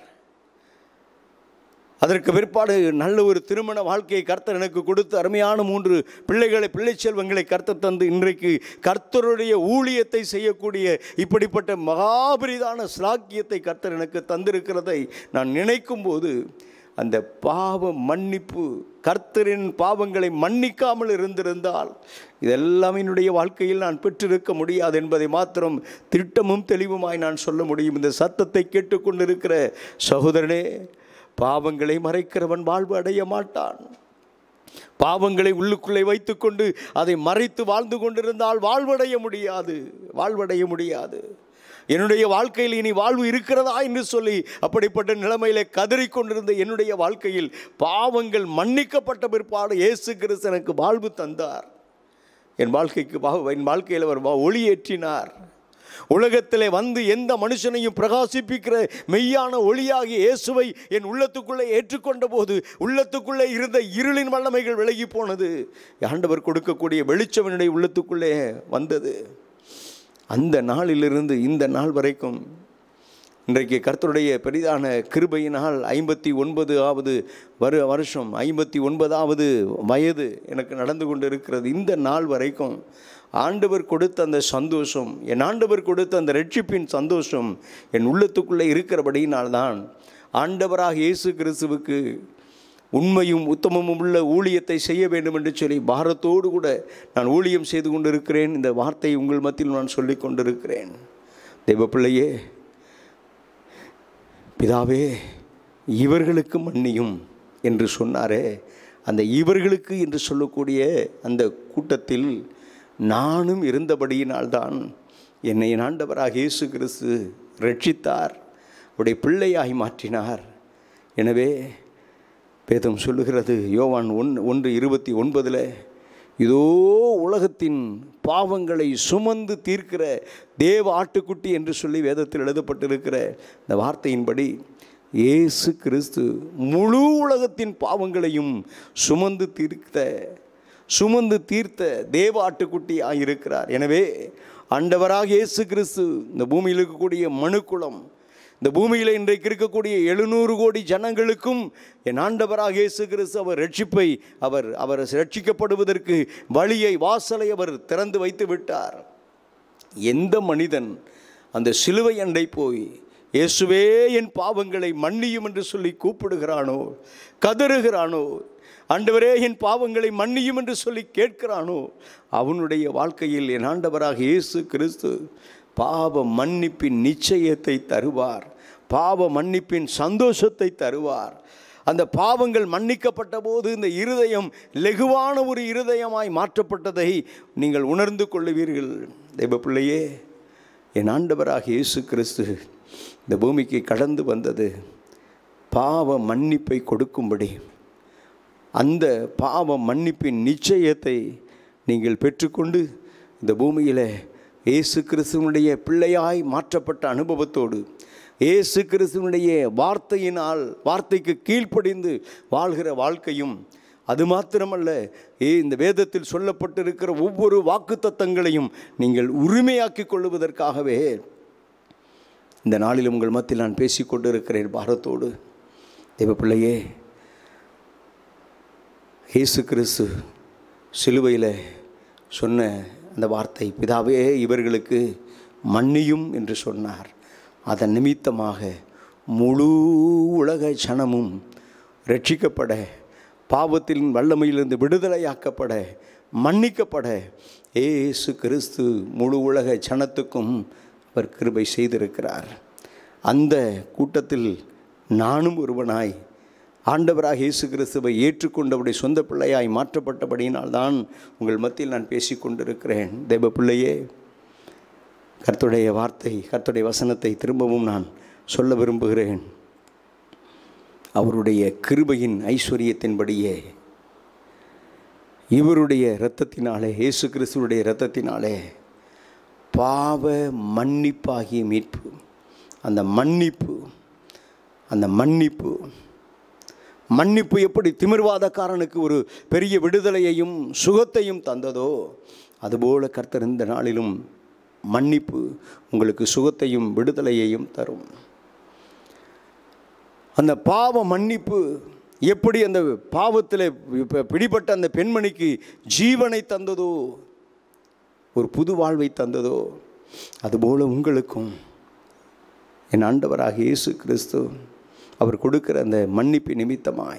அதற்கு பிற்பாடு நல்ல ஒரு திருமண வாழ்க்கையை கர்த்தர் எனக்கு கொடுத்து, அருமையான 3 பிள்ளை செல்வங்களை கர்த்தர் தந்து, இன்றைக்கு கர்த்தருடைய ஊழியத்தை செய்யக்கூடிய இப்படிப்பட்ட மகாபரிதான ஸ்லாக்கியத்தை கர்த்தர் எனக்கு தந்திருக்கிறதை நான் நினைக்கும் போது, அந்த பாவ மன்னிப்பு, கர்த்தரின் பாவங்களை மன்னிக்காமல் இருந்திருந்தால் இதெல்லாம் என்னுடைய வாழ்க்கையில் நான் பெற்றிருக்க முடியாது என்பதை மாத்திரம் திட்டமும் தெளிவுமாய் நான் சொல்ல முடியும். இந்த சத்தத்தை கேட்டுக்கொண்டிருக்கிற சகோதரனே, பாவங்களை மறைக்கிறவன் வாழ்வு அடைய மாட்டான். பாவங்களை உள்ளுக்குள்ளே வைத்துக்கொண்டு அதை மறைத்து வாழ்ந்து கொண்டிருந்தால் வாழ்வடைய முடியாது. என்னுடைய வாழ்க்கையில் இனி வாழ்வு இருக்கிறதா என்று சொல்லி அப்படிப்பட்ட நிலைமையிலே கதறிக்கொண்டிருந்த என்னுடைய வாழ்க்கையில் பாவங்கள் மன்னிக்கப்பட்ட பிற்பாடு இயேசு கிறிஸ்து எனக்கு வாழ்வு தந்தார். என் வாழ்க்கையில் அவர் ஒளியேற்றினார். உலகத்திலே வந்து எந்த மனுஷனையும் பிரகாசிப்பிக்கிற மெய்யான ஒளியாகிய இயேசுவை என் உள்ளத்துக்குள்ளே ஏற்றுக்கொண்ட போது உள்ளத்துக்குள்ளே இருந்த இருளின் வல்லமைகள் விலகி போனது. ஆண்டவர் கொடுக்கக்கூடிய வெளிச்சம் என்னுடைய உள்ளத்துக்குள்ளே வந்தது. அந்த நாளிலிருந்து இந்த நாள் வரைக்கும் இன்றைக்கு கர்த்தருடைய பெரிதான கிருபையினால் 59வது வருஷம், 59வது வயது எனக்கு நடந்து கொண்டு இருக்கிறது. இந்த நாள் வரைக்கும் ஆண்டவர் கொடுத்த அந்த சந்தோஷம், என் ஆண்டவர் கொடுத்த அந்த ரட்சிப்பின் சந்தோஷம் என் உள்ளத்துக்குள்ளே இருக்கிறபடியினால்தான் ஆண்டவராக இயேசு கிறிஸ்துவுக்கு உண்மையும் உத்தமமும் உள்ள ஊழியத்தை செய்ய வேண்டும் என்று சொல்லி பாரத்தோடு கூட நான் ஊழியம் செய்து கொண்டிருக்கிறேன். இந்த வார்த்தையை உங்கள் மத்தியில் நான் சொல்லி கொண்டிருக்கிறேன். தெய்வ பிள்ளையே, பிதாவே இவர்களுக்கு மன்னியும் என்று சொன்னாரே, அந்த இவர்களுக்கு என்று சொல்லக்கூடிய அந்த கூட்டத்தில் நானும் இருந்தபடியினால்தான் என்னை ஆண்டவராக இயேசு கிறிஸ்து ரட்சித்தார், அவருடைய பிள்ளையாய் மாற்றினார். எனவே வேதம் சொல்லுகிறது, யோவான் 1:29, இதோ உலகத்தின் பாவங்களை சுமந்து தீர்க்கிற தேவ ஆட்டுக்குட்டி என்று சொல்லி வேதத்தில் எழுதப்பட்டிருக்கிற இந்த வார்த்தையின்படி இயேசு கிறிஸ்து முழு உலகத்தின் பாவங்களையும் சுமந்து தீர்த்த தேவ ஆட்டுக்குட்டியாக இருக்கிறார். எனவே ஆண்டவராக இயேசு கிறிஸ்து இந்த பூமியில் இருக்கக்கூடிய மனுக்குலம், இந்த பூமியில் இன்றைக்கு இருக்கக்கூடிய 700 கோடி ஜனங்களுக்கும் என் ஆண்டவராக இயேசு கிறிஸ்து அவர் ரட்சிப்பை அவர் ரட்சிக்கப்படுவதற்கு வழியை, வாசலை அவர் திறந்து வைத்து விட்டார். எந்த மனிதன் அந்த சிலுவை அண்டை போய் இயேசுவே என் பாவங்களை மன்னியும் என்று சொல்லி கூப்பிடுகிறானோ, கதறுகிறானோ, ஆண்டவரே என் பாவங்களை மன்னியும் என்று சொல்லி கேட்கிறானோ, அவனுடைய வாழ்க்கையில் என் ஆண்டவராக இயேசு கிறிஸ்து பாவ மன்னிப்பின் நிச்சயத்தை தருவார், பாவ மன்னிப்பின் சந்தோஷத்தை தருவார். அந்த பாவங்கள் மன்னிக்கப்பட்ட போது இந்த இருதயம் லெகுவான ஒரு இருதயமாய் மாற்றப்பட்டதை நீங்கள் உணர்ந்து கொள்ளுவீர்கள். தெய்வ பிள்ளையே, என் ஆண்டவராக இயேசு கிறிஸ்து இந்த பூமிக்கு கடந்து வந்தது பாவ மன்னிப்பை கொடுக்கும்படி. அந்த பாவ மன்னிப்பின் நிச்சயத்தை நீங்கள் பெற்றுக்கொண்டு இந்த பூமியில் இயேசு கிறிஸ்துவனுடைய பிள்ளையாய் மாற்றப்பட்ட அனுபவத்தோடு, இயேசு கிறிஸ்துவனுடைய வார்த்தைக்கு கீழ்ப்படிந்து வாழ்கிற வாழ்க்கையும், அது மாத்திரமல்ல இந்த வேதத்தில் சொல்லப்பட்டிருக்கிற ஒவ்வொரு வாக்குத்தத்தங்களையும் நீங்கள் உரிமையாக்கி கொள்ளுவதற்காகவே இந்த நாளில் உங்கள் மத்தியில் நான் பேசிக்கொண்டு இருக்கிறேன் பாரத்தோடு. தெய்வ பிள்ளையே, இயேசு கிறிஸ்து சிலுவையில் சொன்ன அந்த வார்த்தை, பிதாவே இவர்களுக்கு மன்னியும் என்று சொன்னார். அதன் நிமித்தமாக முழு உலக ஜனமும் ரட்சிக்கப்பட, பாவத்தின் வல்லமையிலிருந்து விடுதலையாக்கப்பட, மன்னிக்கப்பட இயேசு கிறிஸ்து முழு உலக ஜனத்துக்கும் அவர் கிருபை செய்திருக்கிறார். அந்த கூட்டத்தில் நானும் ஒருவனாய் ஆண்டவராக இயேசு கிறிஸ்துவை ஏற்றுக்கொண்டவருடைய சொந்த பிள்ளையாய் மாற்றப்பட்டபடியினால்தான் உங்கள் மத்தியில் நான் பேசி கொண்டிருக்கிறேன். தெய்வ பிள்ளையே, கர்த்தருடைய வார்த்தை, கர்த்தருடைய வசனத்தை திரும்பவும் நான் சொல்ல விரும்புகிறேன். அவருடைய கிருபையின் ஐஸ்வரியத்தின்படியே இவருடைய இரத்தத்தினாலே, இயேசு கிறிஸ்துவுடைய இரத்தத்தினாலே பாவ மன்னிப்பாகிய மீட்பு, அந்த மன்னிப்பு எப்படி திமிர்வாதக்காரனுக்கு ஒரு பெரிய விடுதலையையும் சுகத்தையும் தந்ததோ, அதுபோல கர்த்தர் இந்த நாளிலும் மன்னிப்பு உங்களுக்கு சுகத்தையும் விடுதலையையும் தரும். அந்த பாவ மன்னிப்பு எப்படி அந்த பாவத்தில் பிடிபட்ட அந்த பெண்மணிக்கு ஜீவனை தந்ததோ, ஒரு புது வாழ்வை தந்ததோ, அதுபோல உங்களுக்கும் என் ஆண்டவராக இயேசு கிறிஸ்து அவர் கொடுக்கிற அந்த மன்னிப்பு நிமித்தமாய்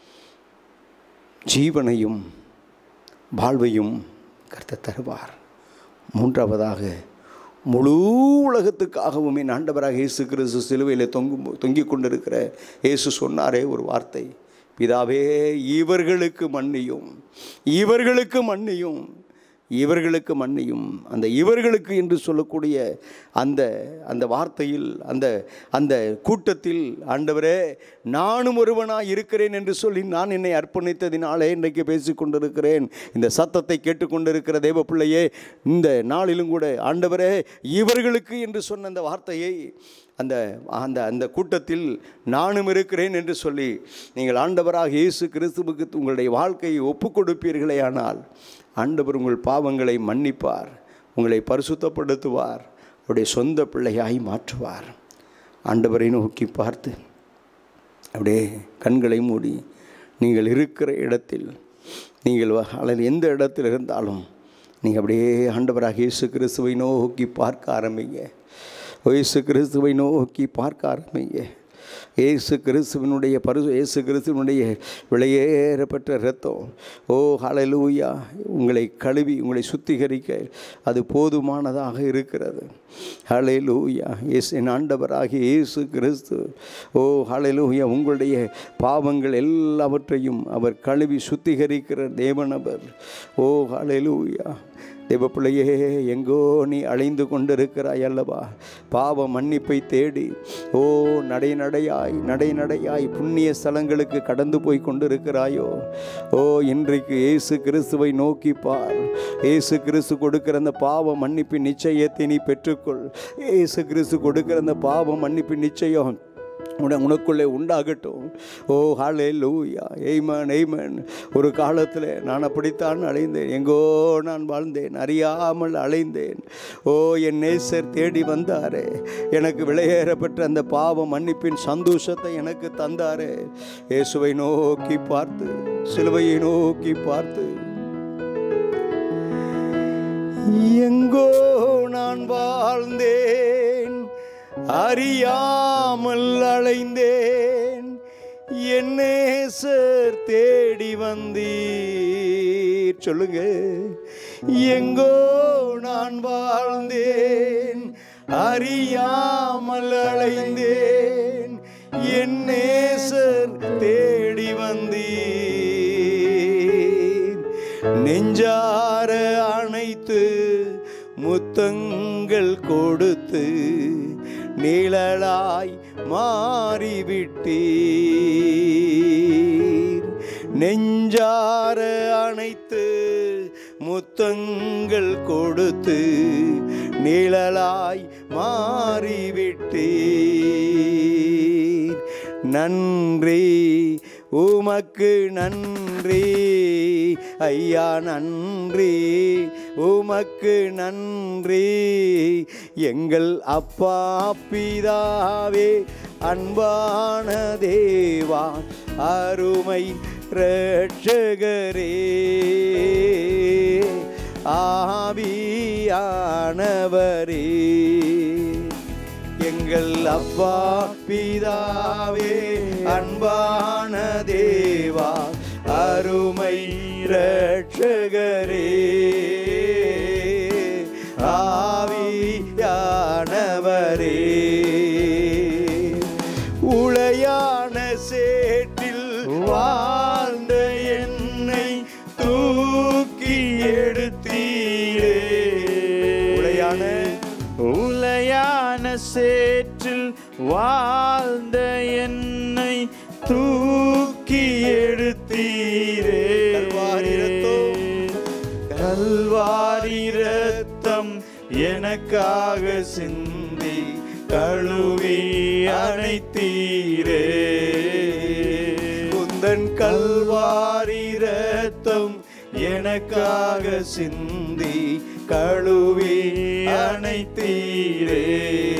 ஜீவனையும் வாழ்வையும் கர்த்தர் தருவார். மூன்றாவதாக, முழு உலகத்துக்காகவும் என் ஆண்டவராக இயேசு கிறிஸ்து சிலுவையில் தொங்கிக் கொண்டிருக்கிற இயேசு சொன்னாரே ஒரு வார்த்தை, பிதாவே இவர்களுக்கு மன்னியும், இவர்களுக்கு மன்னியும், இவர்களுக்கு மன்னியும். அந்த இவர்களுக்கு என்று சொல்லக்கூடிய அந்த வார்த்தையில், அந்த கூட்டத்தில் ஆண்டவரே நானும் ஒருவனாக இருக்கிறேன் என்று சொல்லி நான் என்னை அர்ப்பணித்ததினாலே இன்றைக்கு பேசிக்கொண்டிருக்கிறேன். இந்த சத்தத்தை கேட்டுக்கொண்டிருக்கிற தேவ பிள்ளையே, இந்த நாளிலும் கூட ஆண்டவரே இவர்களுக்கு என்று சொன்ன அந்த வார்த்தையை அந்த கூட்டத்தில் நானும் இருக்கிறேன் என்று சொல்லி நீங்கள் ஆண்டவராக இயேசு கிறிஸ்துவுக்கு உங்களுடைய வாழ்க்கையை ஒப்புக் கொடுப்பீர்களே, ஆனால் ஆண்டவர் உங்கள் பாவங்களை மன்னிப்பார், உங்களை பரிசுத்தப்படுத்துவார், அவருடைய சொந்த பிள்ளையாய் மாற்றுவார். ஆண்டவரை நோக்கி பார்த்து அப்படியே கண்களை மூடி நீங்கள் இருக்கிற இடத்தில் நீங்கள் அல்லது எந்த இடத்தில் இருந்தாலும் நீங்கள் அப்படியே ஆண்டவராக இயேசு கிறிஸ்துவை நோக்கி பார்க்க ஆரம்பிங்க. இயேசு கிறிஸ்துவை நோக்கி பார்க்க ஆரம்பிங்க. இயேசு கிறிஸ்துவினுடைய விலையேறப்பட்ட இரத்தம், ஓ ஹல்லேலூயா, உங்களை கழுவி உங்களை சுத்திகரிக்க அது போதுமானதாக இருக்கிறது. ஹல்லேலூயா. என் ஆண்டவராகிய இயேசு கிறிஸ்து, ஓ ஹல்லேலூயா, உங்களுடைய பாவங்கள் எல்லாவற்றையும் அவர் கழுவி சுத்திகரிக்கிற தேவனவர். ஓ ஹல்லேலூயா. தேவ பிள்ளையே, எங்கோ நீ அலைந்து கொண்டிருக்கிறாய் அல்லவா? பாவ மன்னிப்பை தேடி ஓ நடையாய் புண்ணிய ஸ்தலங்களுக்கு கடந்து போய் கொண்டிருக்கிறாயோ? ஓ, இன்றைக்கு இயேசு கிறிஸ்துவை நோக்கி பார். இயேசு கிறிஸ்து கொடுக்கிற அந்த பாவ மன்னிப்பின் நிச்சயத்தை நீ பெற்றுக்கொள். இயேசு கிறிஸ்து கொடுக்கிற அந்த பாவ மன்னிப்பின் நிச்சயம் உனக்குள்ளே உண்டாகட்டும். ஓ ஹல்லேலூயா. ஆமென், ஆமென். ஒரு காலத்தில் நான் அப்படித்தான் அலைந்தேன். எங்கோ நான் வாழ்ந்தேன், அறியாமல் அலைந்தேன். ஓ, என் நேசர் தேடி வந்தாரே, எனக்கு விலையேறப்பட்ட அந்த பாவ மன்னிப்பின் சந்தோஷத்தை எனக்கு தந்தாரே. இயேசுவை நோக்கி பார்த்து, சிலுவையை நோக்கி பார்த்து, எங்கோ நான் வாழ்ந்தேன், அறியாமல் அலைந்தேன், என் நேசர் தேடி வந்தீர். சொல்லுங்க. எங்கோ நான் வாழ்ந்தேன், அறியாமல் அலைந்தேன், என் நேசர் தேடி வந்தீர். நெஞ்சார அணைத்து முத்தங்கள் கொடுத்து நிழலாய் மாறிவிட்டீர். நெஞ்சார அணைத்து முத்தங்கள் கொடுத்து நிழலாய் மாறிவிட்டீர். நன்றி உமக்கு நன்றி ஐயா, நன்றி உமக்கு நன்றி. எங்கள் அப்பா பிதாவே, அன்பான தேவா, அருமை இரட்சகரே, ஆவியானவரே. எங்கள் அப்பா பிதாவே, அன்பான தேவா, அருமை இரட்சகரே, ஆவியானவரே. உளையான சேற்றில் வாழ்ந்த என்னை தூக்கி எடுத்தீரே. உளையான சேற்றில் வாழ்ந்த என்னை தூக்கி எடுத்தீரே. கல்வாரி இரத்தம் எனக்காக சிந்தி கழுவி அணைத்தீரே. உந்தன் கல்வாரி இரத்தம் எனக்காக சிந்தி கழுவி அணைத்தீரே.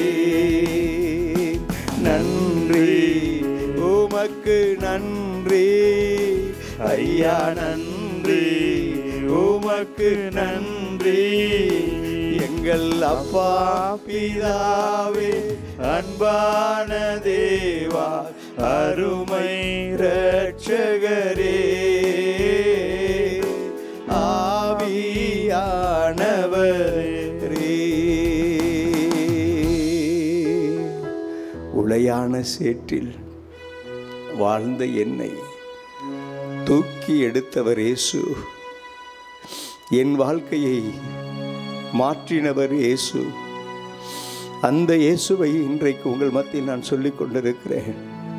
நன்றி உமக்கு நன்றி ஐயா, நன்றி உமக்கு நன்றி. எங்கள் அப்பா பிதாவே, அன்பான தேவா, அருமை இரட்சகரே, ஆவியானவரே. உளையான சேற்றில் வாழ்ந்த என்னை தூக்கி எடுத்தவர் இயேசு. என் வாழ்க்கையை மாற்றினவர் இயேசு. அந்த இயேசுவை இன்றைக்கு உங்கள் மத்தியில் நான் சொல்லிக் கொண்டிருக்கிறேன்.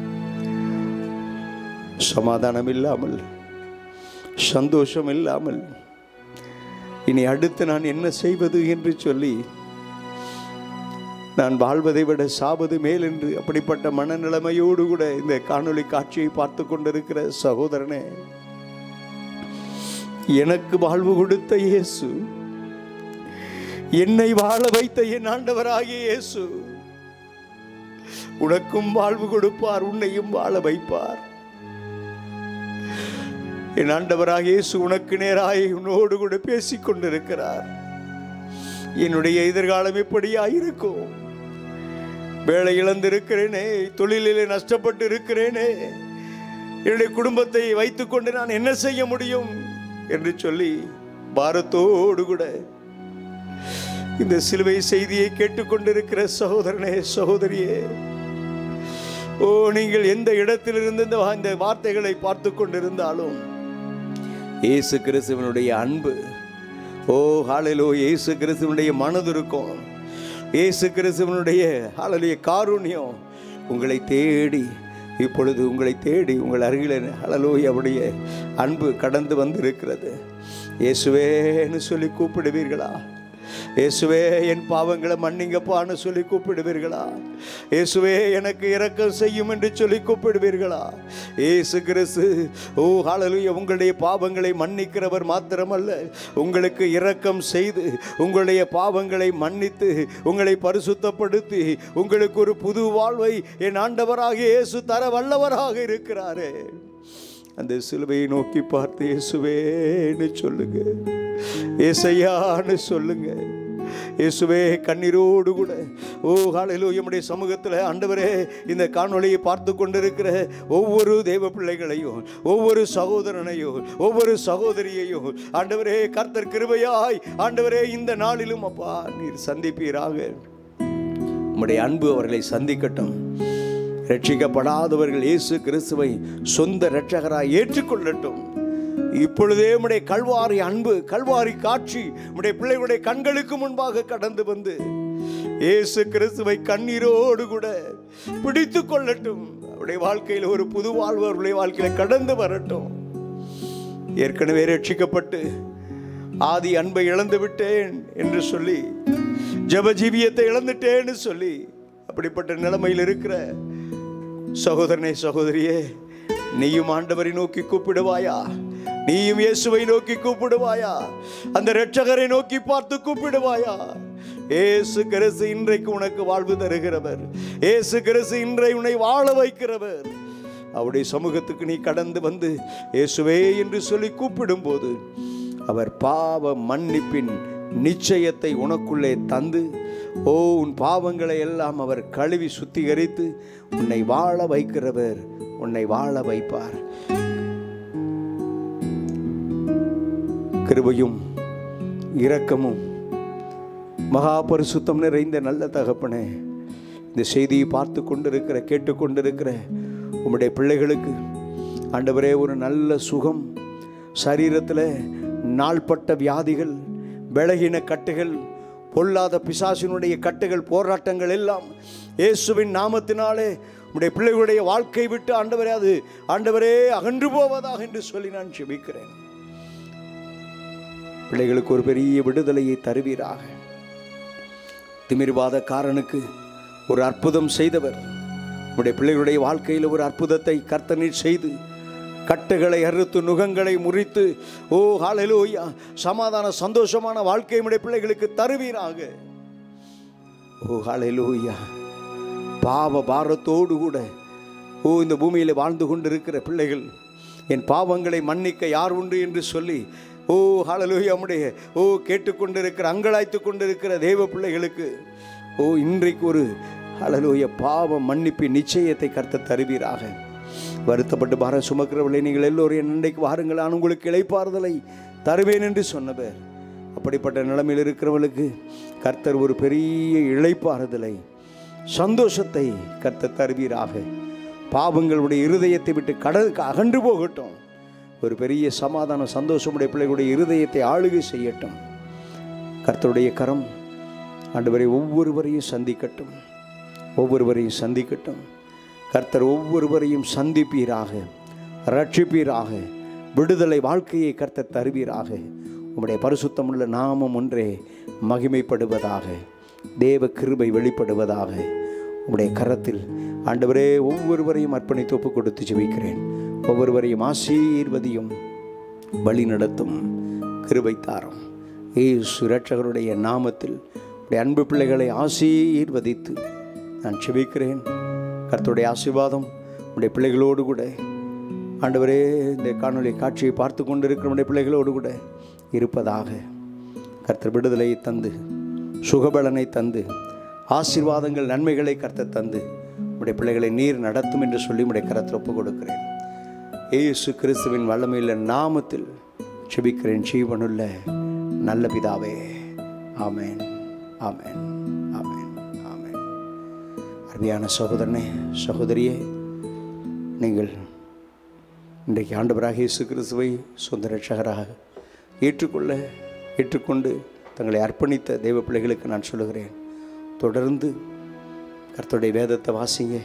சமாதானம் இல்லாமல், சந்தோஷம் இல்லாமல், இனி அடுத்து நான் என்ன செய்வது என்று சொல்லி நான் வாழ்வதை விட சாவது மேல் என்று அப்படிப்பட்ட மனநிலைமையோடு கூட இந்த காணொளி காட்சியை பார்த்து கொண்டிருக்கிற சகோதரனே, எனக்கு வாழ்வு கொடுத்த இயேசு, என்னை வாழ வைத்த என் ஆண்டவராகிய இயேசு, உனக்கும் வாழ்வு கொடுப்பார், உன்னையும் வாழ வைப்பார். என் ஆண்டவராக இயேசு உனக்கு நேராய் உன்னோடு கூட பேசிக் கொண்டிருக்கிறார். என்னுடைய எதிர்காலம் எப்படியாயிருக்கும்? வேலை இழந்திருக்கிறேனே, தொழிலிலே நஷ்டப்பட்டு இருக்கிறேனே, என்னுடைய குடும்பத்தை வைத்துக்கொண்டு நான் என்ன செய்ய முடியும் என்று சொல்லி பாரத்தோடு கூட இந்த சிலுவை செய்தியை கேட்டுக்கொண்டிருக்கிற சகோதரனே, சகோதரியே, ஓ நீங்கள் எந்த இடத்திலிருந்து இந்த வார்த்தைகளை பார்த்து கொண்டிருந்தாலும் இயேசு கிறிஸ்துவனுடைய அன்பு, ஓ ஹல்லேலூயா, இயேசு கிறிஸ்துவனுடைய மனதுருக்கம், இயேசு கிறிஸ்துவனுடைய ஹல்லேலூயா காருண்யம் உங்களை தேடி, இப்பொழுது உங்களை தேடி உங்கள் அருகில் ஹல்லேலூயா அவருடைய அன்பு கடந்து வந்திருக்கிறது. இயேசுவேன்னு சொல்லி கூப்பிடுவீர்களா? இயேசுவே என் பாவங்களை மன்னிங்கப்பான்னு சொல்லி கூப்பிடுவீர்களா? இயேசுவே எனக்கு இரக்கம் செய்யும் என்று சொல்லி கூப்பிடுவீர்களா? இயேசு கிறிஸ்து ஓ ஹல்லேலூயா உங்களுடைய பாவங்களை மன்னிக்கிறவர் மாத்திரமல்ல, உங்களுக்கு இரக்கம் செய்து உங்களுடைய பாவங்களை மன்னித்து உங்களை பரிசுத்தப்படுத்தி உங்களுக்கு ஒரு புது வாழ்வை என் ஆண்டவராக இயேசு தர வல்லவராக இருக்கிறாரே. அந்த சிலுவையை நோக்கி பார்த்து இயேசுவேன்னு சொல்லுங்க, ஏசையான்னு சொல்லுங்க. இயேசுவே கண்ணீரோடு கூட ஓ ஹல்லேலூயா நம்முடைய சமூகத்தில் ஆண்டவரே இந்த காணொளியை பார்த்து கொண்டிருக்கிற ஒவ்வொரு தேவ பிள்ளைகளையும், ஒவ்வொரு சகோதரனையும், ஒவ்வொரு சகோதரியையும் ஆண்டவரே கர்த்தர் கிருபையாய் ஆண்டவரே இந்த நாளிலும் அப்பா நீர் சந்திப்பீராக. உம்முடைய அன்பு அவர்களை சந்திக்கட்டும். ரட்சிக்கப்படாதவர்கள் இயேசு கிறிஸ்துவை சொந்த இரட்சகராய் ஏற்றுக்கொள்ளட்டும். இப்பொழுதே உம்முடைய கல்வாரி அன்பு, கல்வாரி காட்சி உம்முடைய பிள்ளைகளுடைய கண்களுக்கு முன்பாக கடந்து வந்து இயேசு கிறிஸ்துவை கண்ணீரோடு கூட பிடித்து கொள்ளட்டும். அவருடைய வாழ்க்கையில் ஒரு புது வாழ்வு அவருடைய வாழ்க்கையில் கடந்து வரட்டும். ஏற்கனவே ரட்சிக்கப்பட்டு ஆதி அன்பை இழந்து விட்டேன் என்று சொல்லி, ஜெப ஜீவியத்தை இழந்துட்டேன்னு சொல்லி அப்படிப்பட்ட நிலைமையில் இருக்கிற சகோதரனே, சகோதரியே, நீயும் ஆண்டவரை நோக்கி கூப்பிடுவாயா? நீயும் இயேசுவை நோக்கி கூப்பிடுவாயா? அந்த இரட்சகரை நோக்கி பார்த்து கூப்பிடுவாயா? இயேசு கிறிஸ்து இன்றைக்கு உனக்கு வாழ்வு தருகிறவர். இயேசு கிறிஸ்து இன்றை உன்னை வாழ வைக்கிறவர். அவருடைய சமூகத்துக்கு நீ கடந்து வந்து இயேசுவே என்று சொல்லி கூப்பிடும்போது அவர் பாவ மன்னிப்பின் நிச்சயத்தை உனக்குள்ளே தந்து, ஓ உன் பாவங்களை எல்லாம் அவர் கழுவி சுத்திகரித்து உன்னை வாழ வைக்கிறவர், உன்னை வாழ வைப்பார். கிருபையும் இரக்கமும் மகா பரிசுத்தம் நிறைந்த நல்ல தகப்பனே, இந்த செய்தியை பார்த்து கொண்டிருக்கிற கேட்டுக்கொண்டிருக்கிற உம்முடைய பிள்ளைகளுக்கு ஆண்டவரே ஒரு நல்ல சுகம், சரீரத்தில் நாள்பட்ட வியாதிகள், பலகீன கட்டுகள், பொல்லாத பிசாசினுடைய கட்டுகள், போராட்டங்கள் எல்லாம் இயேசுவின் நாமத்தினாலே உம்முடைய பிள்ளைகளுடைய வாழ்க்கை விட்டு ஆண்டவரே அது ஆண்டவரே அகன்று போவதாக என்று சொல்லி நான் ஜெபிக்கிறேன். பிள்ளைகளுக்கு ஒரு பெரிய விடுதலையை தருவீராக. திமிர்வாதக்காரனுக்கு ஒரு அற்புதம் செய்தவர் உம்முடைய பிள்ளைகளுடைய வாழ்க்கையில் ஒரு அற்புதத்தை கர்த்தர் செய்து கட்டுகளை அறுத்து நுகங்களை முறித்து ஓ ஹல்லேலூயா சமாதான சந்தோஷமான வாழ்க்கை உம்முடைய பிள்ளைகளுக்கு தருவீராக. ஓ ஹல்லேலூயா பாவ பாரத்தோடு கூட ஓ இந்த பூமியில் வாழ்ந்து கொண்டிருக்கிற பிள்ளைகள், என் பாவங்களை மன்னிக்க யார் உண்டு என்று சொல்லி ஓ ஹல்லேலூயா நம்முடைய ஓ கேட்டுக்கொண்டிருக்கிற அங்கலாய்த்து கொண்டிருக்கிற தேவ பிள்ளைகளுக்கு ஓ இன்றைக்கு ஒரு ஹல்லேலூயா பாவ மன்னிப்பின் நிச்சயத்தை கர்த்தர் தருவீராக. வருத்தப்பட்டு பாரம் சுமக்கிறவர்களை நீங்கள் எல்லோரும் இன்றைக்கு வாருங்கள், நான் உங்களுக்கு இளைப்பாறுதலை தருவேன் என்று சொன்னவர். அப்படிப்பட்ட நிலைமையில் இருக்கிறவர்களுக்கு கர்த்தர் ஒரு பெரிய இளைப்பாறுதலை, சந்தோஷத்தை கர்த்தர் தருவீராக. பாவங்களுடைய இருதயத்தை விட்டு கடலுக்கு அகன்று போகட்டும். ஒரு பெரிய சமாதான சந்தோஷமுடைய பிள்ளைகளுடைய இருதயத்தை ஆளுகை செய்யட்டும். கர்த்தருடைய கரம் ஆண்டவரை ஒவ்வொருவரையும் சந்திக்கட்டும், ஒவ்வொருவரையும் சந்திக்கட்டும். கர்த்தர் ஒவ்வொருவரையும் சந்திப்பீராக, ரட்சிப்பீராக, விடுதலை வாழ்க்கையை கர்த்தர் தருவீராக. உம்முடைய பரிசுத்தமுள்ள நாமம் ஒன்றே மகிமைப்படுவதாக, தேவ கிருபை வெளிப்படுவதாக. உம்முடைய கரத்தில் ஆண்டவரே ஒவ்வொருவரையும் அர்ப்பணித்து ஒப்பு கொடுத்து ஜெபிக்கிறேன். ஒவ்வொருவரையும் ஆசீர்வதியும், வழி நடத்தும், கிருபை தாரும். இயேசு இரட்சகருடைய நாமத்தில் உடைய அன்பு பிள்ளைகளை ஆசீர்வதித்து நான் ஜெபிக்கிறேன். கர்த்தருடைய ஆசீர்வாதம் உடைய பிள்ளைகளோடு கூட ஆண்டவரே இந்த காணொளி காட்சியை பார்த்து கொண்டிருக்கிற உடைய பிள்ளைகளோடு கூட இருப்பதாக. கர்த்தர் விடுதலை தந்து சுகபலனை தந்து ஆசீர்வாதங்கள் நன்மைகளை கர்த்தர் தந்து உடைய பிள்ளைகளை நீர் நடத்தும் என்று சொல்லி உடைய கரத்தில் ஒப்புக் கொடுக்கிறேன். இயேசு கிறிஸ்துவின் வல்லமையுள்ள நாமத்தில் ஜெபிக்கிறேன் ஜீவனுள்ள நல்ல பிதாவே. ஆமென், ஆமென், ஆமென், ஆமென். அருமையான சகோதரனே, சகோதரியே, நீங்கள் இன்றைக்கு ஆண்டவராக இயேசு கிறிஸ்துவை சொந்த ரட்சகராக ஏற்றுக்கொண்டு தங்களை அர்ப்பணித்த தெய்வ பிள்ளைகளுக்கு நான் சொல்லுகிறேன், தொடர்ந்து கர்த்தருடைய வேதத்தை வாசிங்க.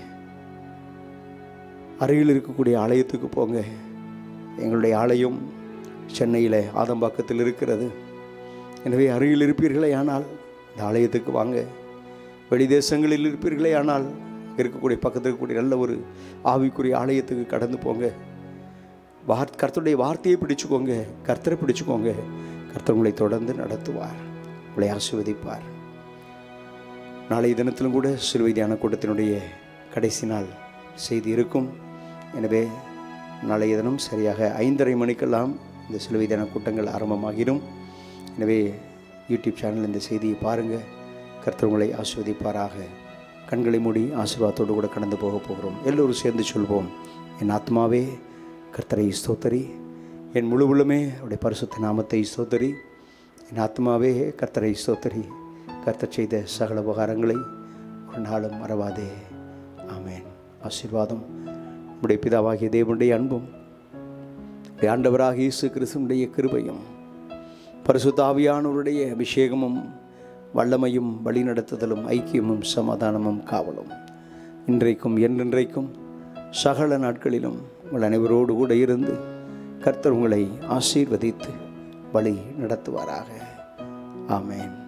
அருகில் இருக்கக்கூடிய ஆலயத்துக்கு போங்க. எங்களுடைய ஆலயம் சென்னையில் ஆதம்பாக்கத்தில் இருக்கிறது. எனவே அருகில் இருப்பீர்களே ஆனால் இந்த ஆலயத்துக்கு வாங்க. வெளி தேசங்களில் இருப்பீர்களே ஆனால் இருக்கக்கூடிய பக்கத்தில் இருக்கக்கூடிய நல்ல ஒரு ஆவிக்குரிய ஆலயத்துக்கு கடந்து போங்க. கர்த்தருடைய வார்த்தையை பிடிச்சுக்கோங்க, கர்த்தரை பிடிச்சுக்கோங்க. கர்த்தர் உங்களை தொடர்ந்து நடத்துவார், உங்களை ஆசீர்வதிப்பார். நாளைய தினத்திலும் கூட சிலுவை தியான கூட்டத்தினுடைய கடைசி நாள் செய்தி இருக்கும். எனவே நாளைய தினம் சரியாக 5:30 மணிக்கெல்லாம் இந்த சிலுவை தியான கூட்டங்கள் ஆரம்பமாகிடும். எனவே யூடியூப் சேனல் இந்த செய்தியை பாருங்கள். கர்த்தர் உங்களை ஆசீர்வதிப்பாராக. கண்களை மூடி ஆசீர்வாதத்தோடு கூட கடந்து போகிறோம். எல்லோரும் சேர்ந்து சொல்வோம், என் ஆத்மாவே கர்த்தரை ஸ்தோத்தரி, என் முழு உள்ளமே அவருடைய பரிசுத்த நாமத்தை ஸ்தோத்தரி. என் ஆத்மாவே கர்த்தரை ஸ்தோத்தரி, கர்த்தர் செய்த சகல உபகாரங்களை ஒரு நாளும் மறவாதே. ஆமென். ஆசீர்வாதம் உடைய பிதாவாகிய தேவனுடைய அன்பும் ஆண்டவராக இயேசு கிறிஸ்துவினுடைய கிருபையும் பரிசுத்த ஆவியானவருடைய அபிஷேகமும் வல்லமையும் வழிநடத்துதலும் ஐக்கியமும் சமாதானமும் காவலும் இன்றைக்கும் என்றென்றைக்கும் சகல நாட்களிலும் உங்கள் அனைவரோடு கூட இருந்து கர்த்தர் உங்களை ஆசீர்வதித்து வழி நடத்துவாராக. ஆமென்.